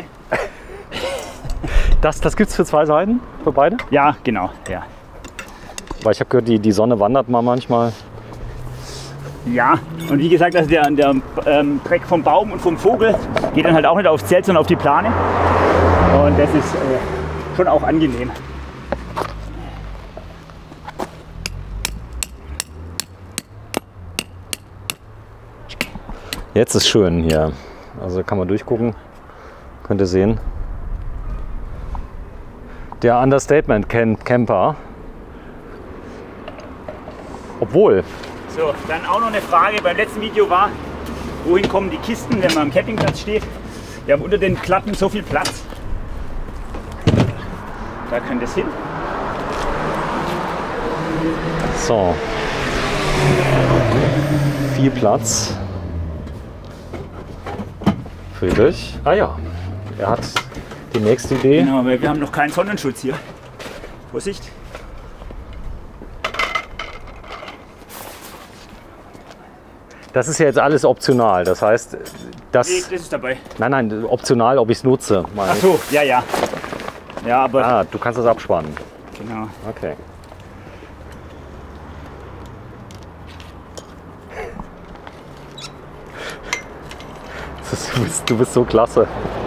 Das gibt es für zwei Seiten, für beide? Ja, genau, ja. Weil ich habe gehört, die Sonne wandert mal manchmal. Ja, und wie gesagt, also der Dreck vom Baum und vom Vogel geht dann halt auch nicht aufs Zelt, sondern auf die Plane. Und das ist schon auch angenehm. Jetzt ist schön hier. Also kann man durchgucken. Könnt ihr sehen. Der Understatement Camper. Obwohl. So, dann auch noch eine Frage beim letzten Video war, wohin kommen die Kisten, wenn man am Campingplatz steht? Wir haben unter den Klappen so viel Platz. Da könnte es hin. So. Viel Platz. Friedrich. Ah ja, er hat die nächste Idee. Genau, weil wir haben noch keinen Sonnenschutz hier. Vorsicht. Das ist ja jetzt alles optional. Das heißt, Nee, das ist dabei. Nein, optional, ob ich es nutze. Ach so, ja, ja. Ja, aber. Ah, du kannst das abspannen. Genau. Okay. Du bist so klasse.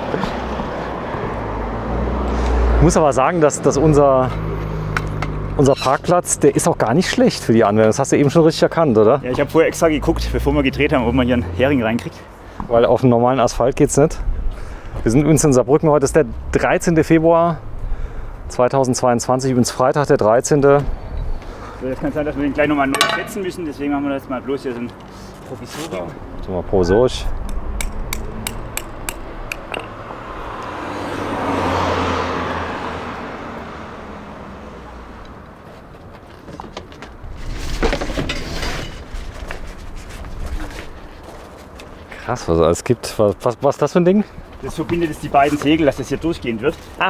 Ich muss aber sagen, dass unser Parkplatz, der ist auch gar nicht schlecht für die Anwendung. Das hast du eben schon richtig erkannt, oder? Ja, ich habe vorher extra geguckt, bevor wir gedreht haben, ob man hier einen Hering reinkriegt. Weil auf dem normalen Asphalt geht es nicht. Wir sind übrigens in Saarbrücken. Heute ist der 13. Februar 2022, übrigens Freitag der 13. So, das kann sein, dass wir den gleich nochmal neu setzen müssen. Deswegen machen wir das mal bloß hier so ein Provisorium. So, mal provisorisch. Krass, was es alles gibt. Was ist das für ein Ding? Das verbindet jetzt die beiden Segel, dass das hier durchgehend wird. Ah.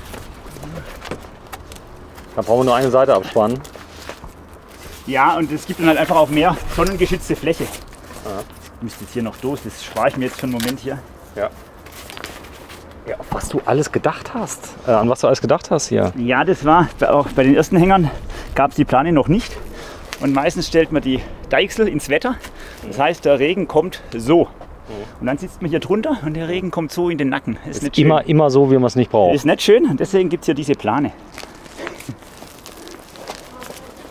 Da brauchen wir nur eine Seite abspannen. Ja, und es gibt dann halt einfach auch mehr sonnengeschützte Fläche. Ja. Ich müsste jetzt hier noch durch, das spare ich mir jetzt für einen Moment hier. Ja. Ja, auf was du alles gedacht hast. An was du alles gedacht hast hier. Ja, das war auch bei den ersten Hängern gab es die Plane noch nicht. Und meistens stellt man die Deichsel ins Wetter. Das heißt, der Regen kommt so. Und dann sitzt man hier drunter und der Regen kommt so in den Nacken. Ist nicht immer so, wie man es nicht braucht. Ist nicht schön und deswegen gibt es hier diese Plane.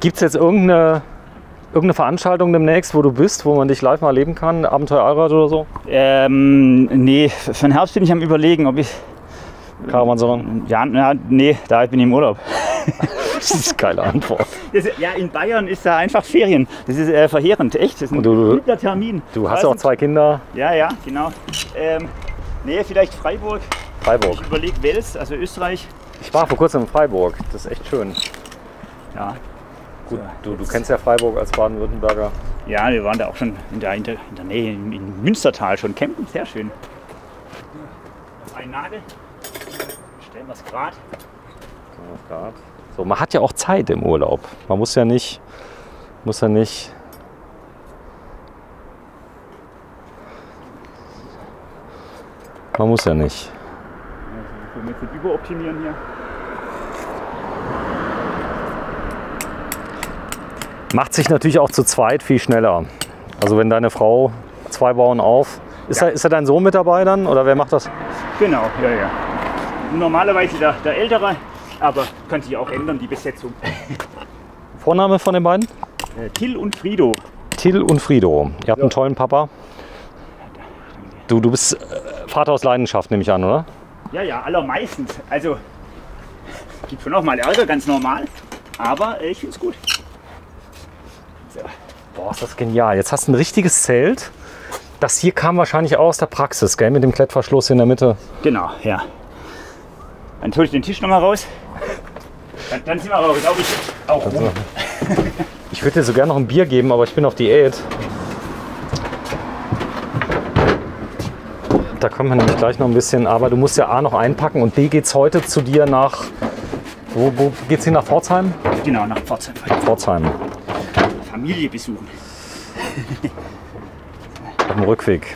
Gibt es jetzt irgendeine Veranstaltung demnächst, wo du bist, wo man dich live mal erleben kann? Abenteuer Allrad oder so? Nee, für den Herbst bin ich am Überlegen, ob ich... Karawansalon? Ja, nee, da bin ich im Urlaub. Das ist eine geile Antwort. Ja, in Bayern ist da einfach Ferien. Das ist verheerend, echt. Das ist ein guter Termin. Du hast ja auch 2 Kinder. Ja, genau. Nee, vielleicht Freiburg. Freiburg. Ich überlege Wels, also Österreich. Ich war vor kurzem in Freiburg. Das ist echt schön. Ja. Gut, du kennst ja Freiburg als Baden-Württemberger. Ja, wir waren da auch schon in der Nähe, in Münstertal schon campen. Sehr schön. Ein Nagel. Stellen wir es gerade. So, man hat ja auch Zeit im Urlaub. Man muss ja nicht. Man muss ja nicht. Wir müssen überoptimieren hier. Macht sich natürlich auch zu zweit viel schneller. Also wenn deine Frau 2 bauen auf. Ist da dein Sohn mit dabei dann? Oder wer macht das? Genau, ja. Normalerweise der Ältere, aber kann sich auch ändern, die Besetzung. Vorname von den beiden? Till und Frido. Till und Frido. Ihr habt einen tollen Papa. Du bist Vater aus Leidenschaft, nehme ich an, oder? Ja, allermeistens. Also, gibt schon auch mal Ärger, ganz normal. Aber ich finde es gut. So. Boah, ist das genial. Jetzt hast du ein richtiges Zelt. Das hier kam wahrscheinlich auch aus der Praxis, gell? Mit dem Klettverschluss in der Mitte. Genau, ja. Dann hole ich den Tisch noch mal raus. Dann sind wir aber, glaube ich, auch rum. Ich würde dir so gerne noch ein Bier geben, aber ich bin auf Diät. Da können wir nämlich gleich noch ein bisschen, aber du musst ja A noch einpacken und B geht's heute zu dir nach, wo geht's hier, nach Pforzheim? Genau, nach Pforzheim. Pforzheim. Familie besuchen. Auf dem Rückweg.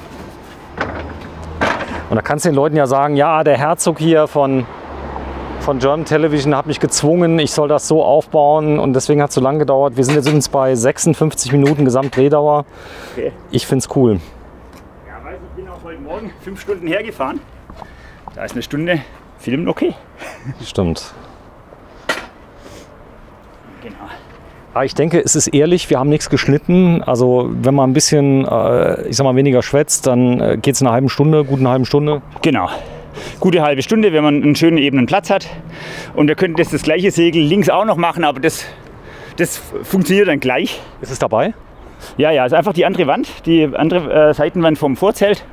Und da kannst du den Leuten ja sagen, ja, der Herzog hier von German Television hat mich gezwungen, ich soll das so aufbauen und deswegen hat es so lange gedauert. Wir sind jetzt übrigens bei 56 Minuten Gesamtdrehdauer. Okay. Ich finde es cool. Ja, weiß ich bin auch heute Morgen 5 Stunden hergefahren. Da ist eine Stunde Film okay. Stimmt. Genau. Aber ich denke, es ist ehrlich, wir haben nichts geschnitten. Also wenn man ein bisschen, ich sag mal, weniger schwätzt, dann geht es eine halbe Stunde, gut eine halbe Stunde. Genau. Gute halbe Stunde, wenn man einen schönen ebenen Platz hat. Und wir könnten das gleiche Segel links auch noch machen, aber das funktioniert dann gleich. Ist es dabei? Ja, ist einfach die andere Wand, die andere Seitenwand vom Vorzelt.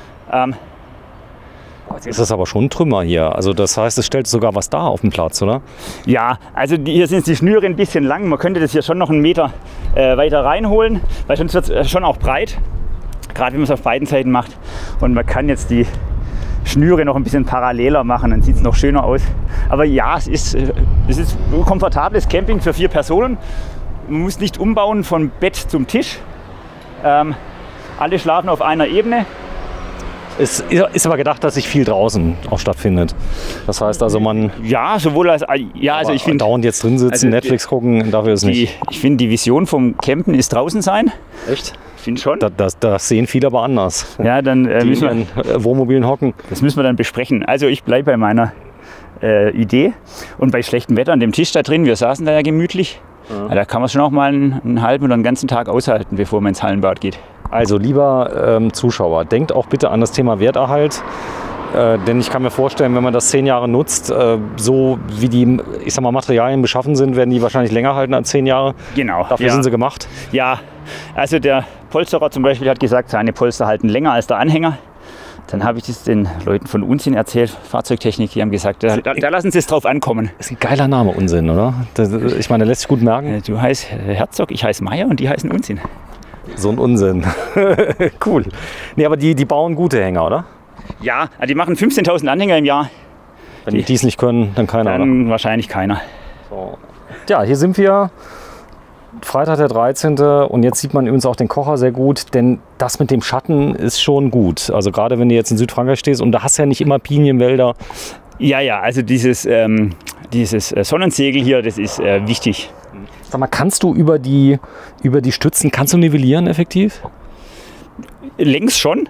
Jetzt ist das aber schon ein Trümmer hier. Also das heißt, es stellt sogar was da auf dem Platz, oder? Ja, also hier sind die Schnüre ein bisschen lang. Man könnte das hier schon noch einen Meter weiter reinholen, weil sonst wird es schon auch breit. Gerade wenn man es auf beiden Seiten macht. Und man kann jetzt die Schnüre noch ein bisschen paralleler machen, dann sieht es noch schöner aus. Aber ja, es ist ein komfortables Camping für 4 Personen. Man muss nicht umbauen von Bett zum Tisch. Alle schlafen auf einer Ebene. Es ist aber gedacht, dass sich viel draußen auch stattfindet. Das heißt also, man Ja, sowohl als also ich finde dauernd jetzt drin sitzen, also Netflix gucken, dafür ist nicht. Ich finde, die Vision vom Campen ist draußen sein. Echt? Ich finde schon. Das sehen viele aber anders. Ja, dann Die müssen wir, in Wohnmobilen hocken. das müssen wir dann besprechen. Also ich bleibe bei meiner Idee. Und bei schlechtem Wetter an dem Tisch da drin, wir saßen da ja gemütlich, ja, da kann man es schon auch mal einen halben oder einen ganzen Tag aushalten, bevor man ins Hallenbad geht. Also lieber Zuschauer, denkt auch bitte an das Thema Werterhalt. Denn ich kann mir vorstellen, wenn man das 10 Jahre nutzt, so wie die, ich sag mal, Materialien beschaffen sind, werden die wahrscheinlich länger halten als 10 Jahre. Genau. Dafür sind sie gemacht. Ja, also der Polsterer zum Beispiel hat gesagt, seine Polster halten länger als der Anhänger. Dann habe ich das den Leuten von Unsinn erzählt, Fahrzeugtechnik, die haben gesagt, da lassen sie es drauf ankommen. Das ist ein geiler Name, Unsinn, oder? Ich meine, der lässt sich gut merken. Du heißt Herzog, ich heiße Meier und die heißen Unsinn. So ein Unsinn. Cool. Nee, aber die bauen gute Hänger, oder? Ja, die machen 15.000 Anhänger im Jahr. Wenn die es nicht können, dann keiner, Dann oder? wahrscheinlich keiner. So. Ja, hier sind wir. Freitag der 13. und jetzt sieht man übrigens auch den Kocher sehr gut, denn das mit dem Schatten ist schon gut. Also gerade wenn du jetzt in Südfrankreich stehst und da hast du ja nicht immer Pinienwälder. Ja, also dieses Sonnensegel hier, das ist wichtig. Sag mal, kannst du über die Stützen, kannst du nivellieren effektiv? Längs schon.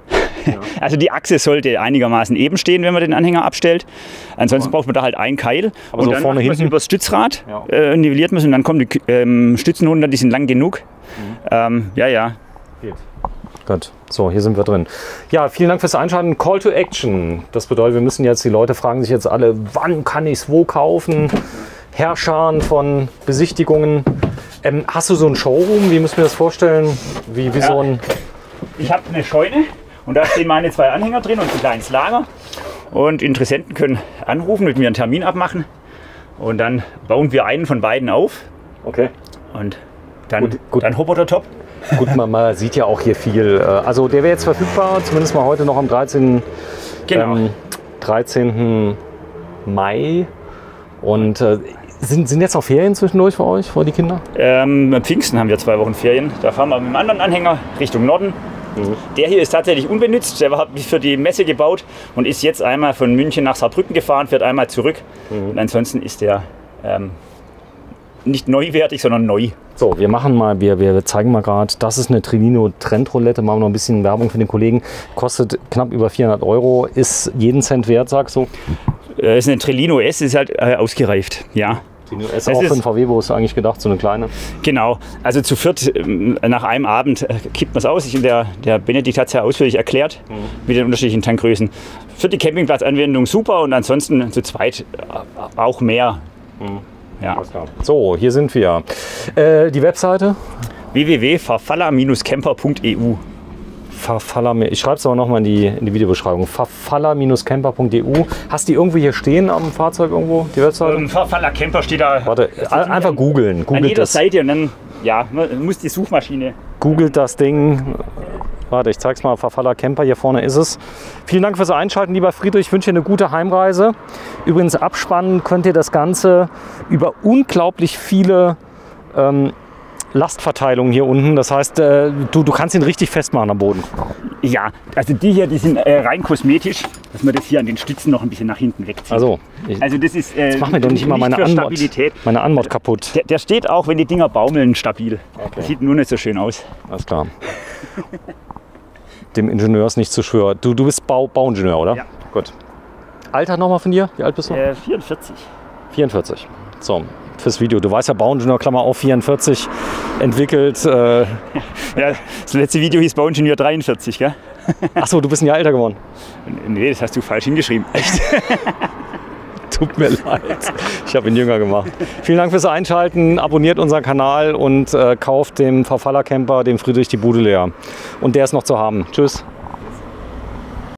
Also die Achse sollte einigermaßen eben stehen, wenn man den Anhänger abstellt. Ansonsten braucht man da halt einen Keil. Aber so dann vorne macht man es hinten? über das Stützrad, nivelliert man es und dann kommen die Stützen runter, die sind lang genug. Ja. Geht. Gut, so, hier sind wir drin. Ja, vielen Dank fürs Einschalten. Call to Action. Das bedeutet, wir müssen jetzt, die Leute fragen sich jetzt alle, wann kann ich es wo kaufen? Herrscharen von Besichtigungen. Hast du so ein Showroom? Wie müssen wir das vorstellen? Wie so ein... Ich habe eine Scheune und da stehen meine 2 Anhänger drin und ein kleines Lager. Und Interessenten können anrufen, mit mir einen Termin abmachen. Und dann bauen wir einen von beiden auf. Okay. Und dann, Gut. dann hopp oder top. Gut, man sieht ja auch hier viel. Also der wäre jetzt verfügbar, zumindest mal heute noch am 13. Genau. 13. Mai. Und sind jetzt noch Ferien zwischendurch für euch, für die Kinder? Am Pfingsten haben wir 2 Wochen Ferien. Da fahren wir mit einem anderen Anhänger Richtung Norden. Der hier ist tatsächlich unbenutzt. Der war für die Messe gebaut und ist jetzt einmal von München nach Saarbrücken gefahren, fährt einmal zurück. Und ansonsten ist der nicht neuwertig, sondern neu. So, wir machen mal, wir zeigen mal gerade, das ist eine Trillino Trendroulette, machen wir noch ein bisschen Werbung für den Kollegen, kostet knapp über 400 €, ist jeden Cent wert, sagst du? Ist eine Trillino S, ist halt ausgereift, ja. Trillino S auch für einen VW-Bus eigentlich gedacht, so eine kleine. Genau, also zu viert nach einem Abend kippt man es aus. Der Benedikt hat es ja ausführlich erklärt mit den unterschiedlichen Tankgrößen. Für die Campingplatzanwendung super und ansonsten zu zweit auch mehr. Ja. So, hier sind wir. Die Webseite? www.farfalla-camper.eu. Ich schreibe es aber nochmal in die Videobeschreibung. Farfalla-camper.eu. Hast du die irgendwo hier stehen am Fahrzeug irgendwo, die Webseite? Farfalla Camper steht da. Warte, einfach googeln. An jeder Seite und dann, ja, man muss die Suchmaschine. Googelt das Ding. Warte, ich zeig's mal. Farfalla Camper, hier vorne ist es. Vielen Dank fürs Einschalten, lieber Friedrich. Ich wünsche dir eine gute Heimreise. Übrigens, abspannen könnt ihr das Ganze über unglaublich viele Lastverteilungen hier unten. Das heißt, du kannst ihn richtig festmachen am Boden. Ja, also die hier, die sind rein kosmetisch, dass man das hier an den Stützen noch ein bisschen nach hinten wegzieht. Also das ist. Jetzt mach mir doch nicht immer meine Anmod kaputt. Der steht auch, wenn die Dinger baumeln, stabil. Okay. Das sieht nur nicht so schön aus. Alles klar. Dem Ingenieur ist nicht zu schwör. Du bist Bauingenieur, oder? Ja. Gut. Alter nochmal von dir? Wie alt bist du? 44. 44. So, fürs Video. Du weißt ja, Bauingenieur, Klammer auf, 44, entwickelt. Ja, das letzte Video hieß Bauingenieur 43, gell? Achso, du bist ein Jahr älter geworden. Nee, das hast du falsch hingeschrieben. Echt? Tut mir leid. Ich habe ihn jünger gemacht. Vielen Dank fürs Einschalten. Abonniert unseren Kanal und kauft dem Farfalla Camper, dem Friedrich, die Bude leer. Und der ist noch zu haben. Tschüss.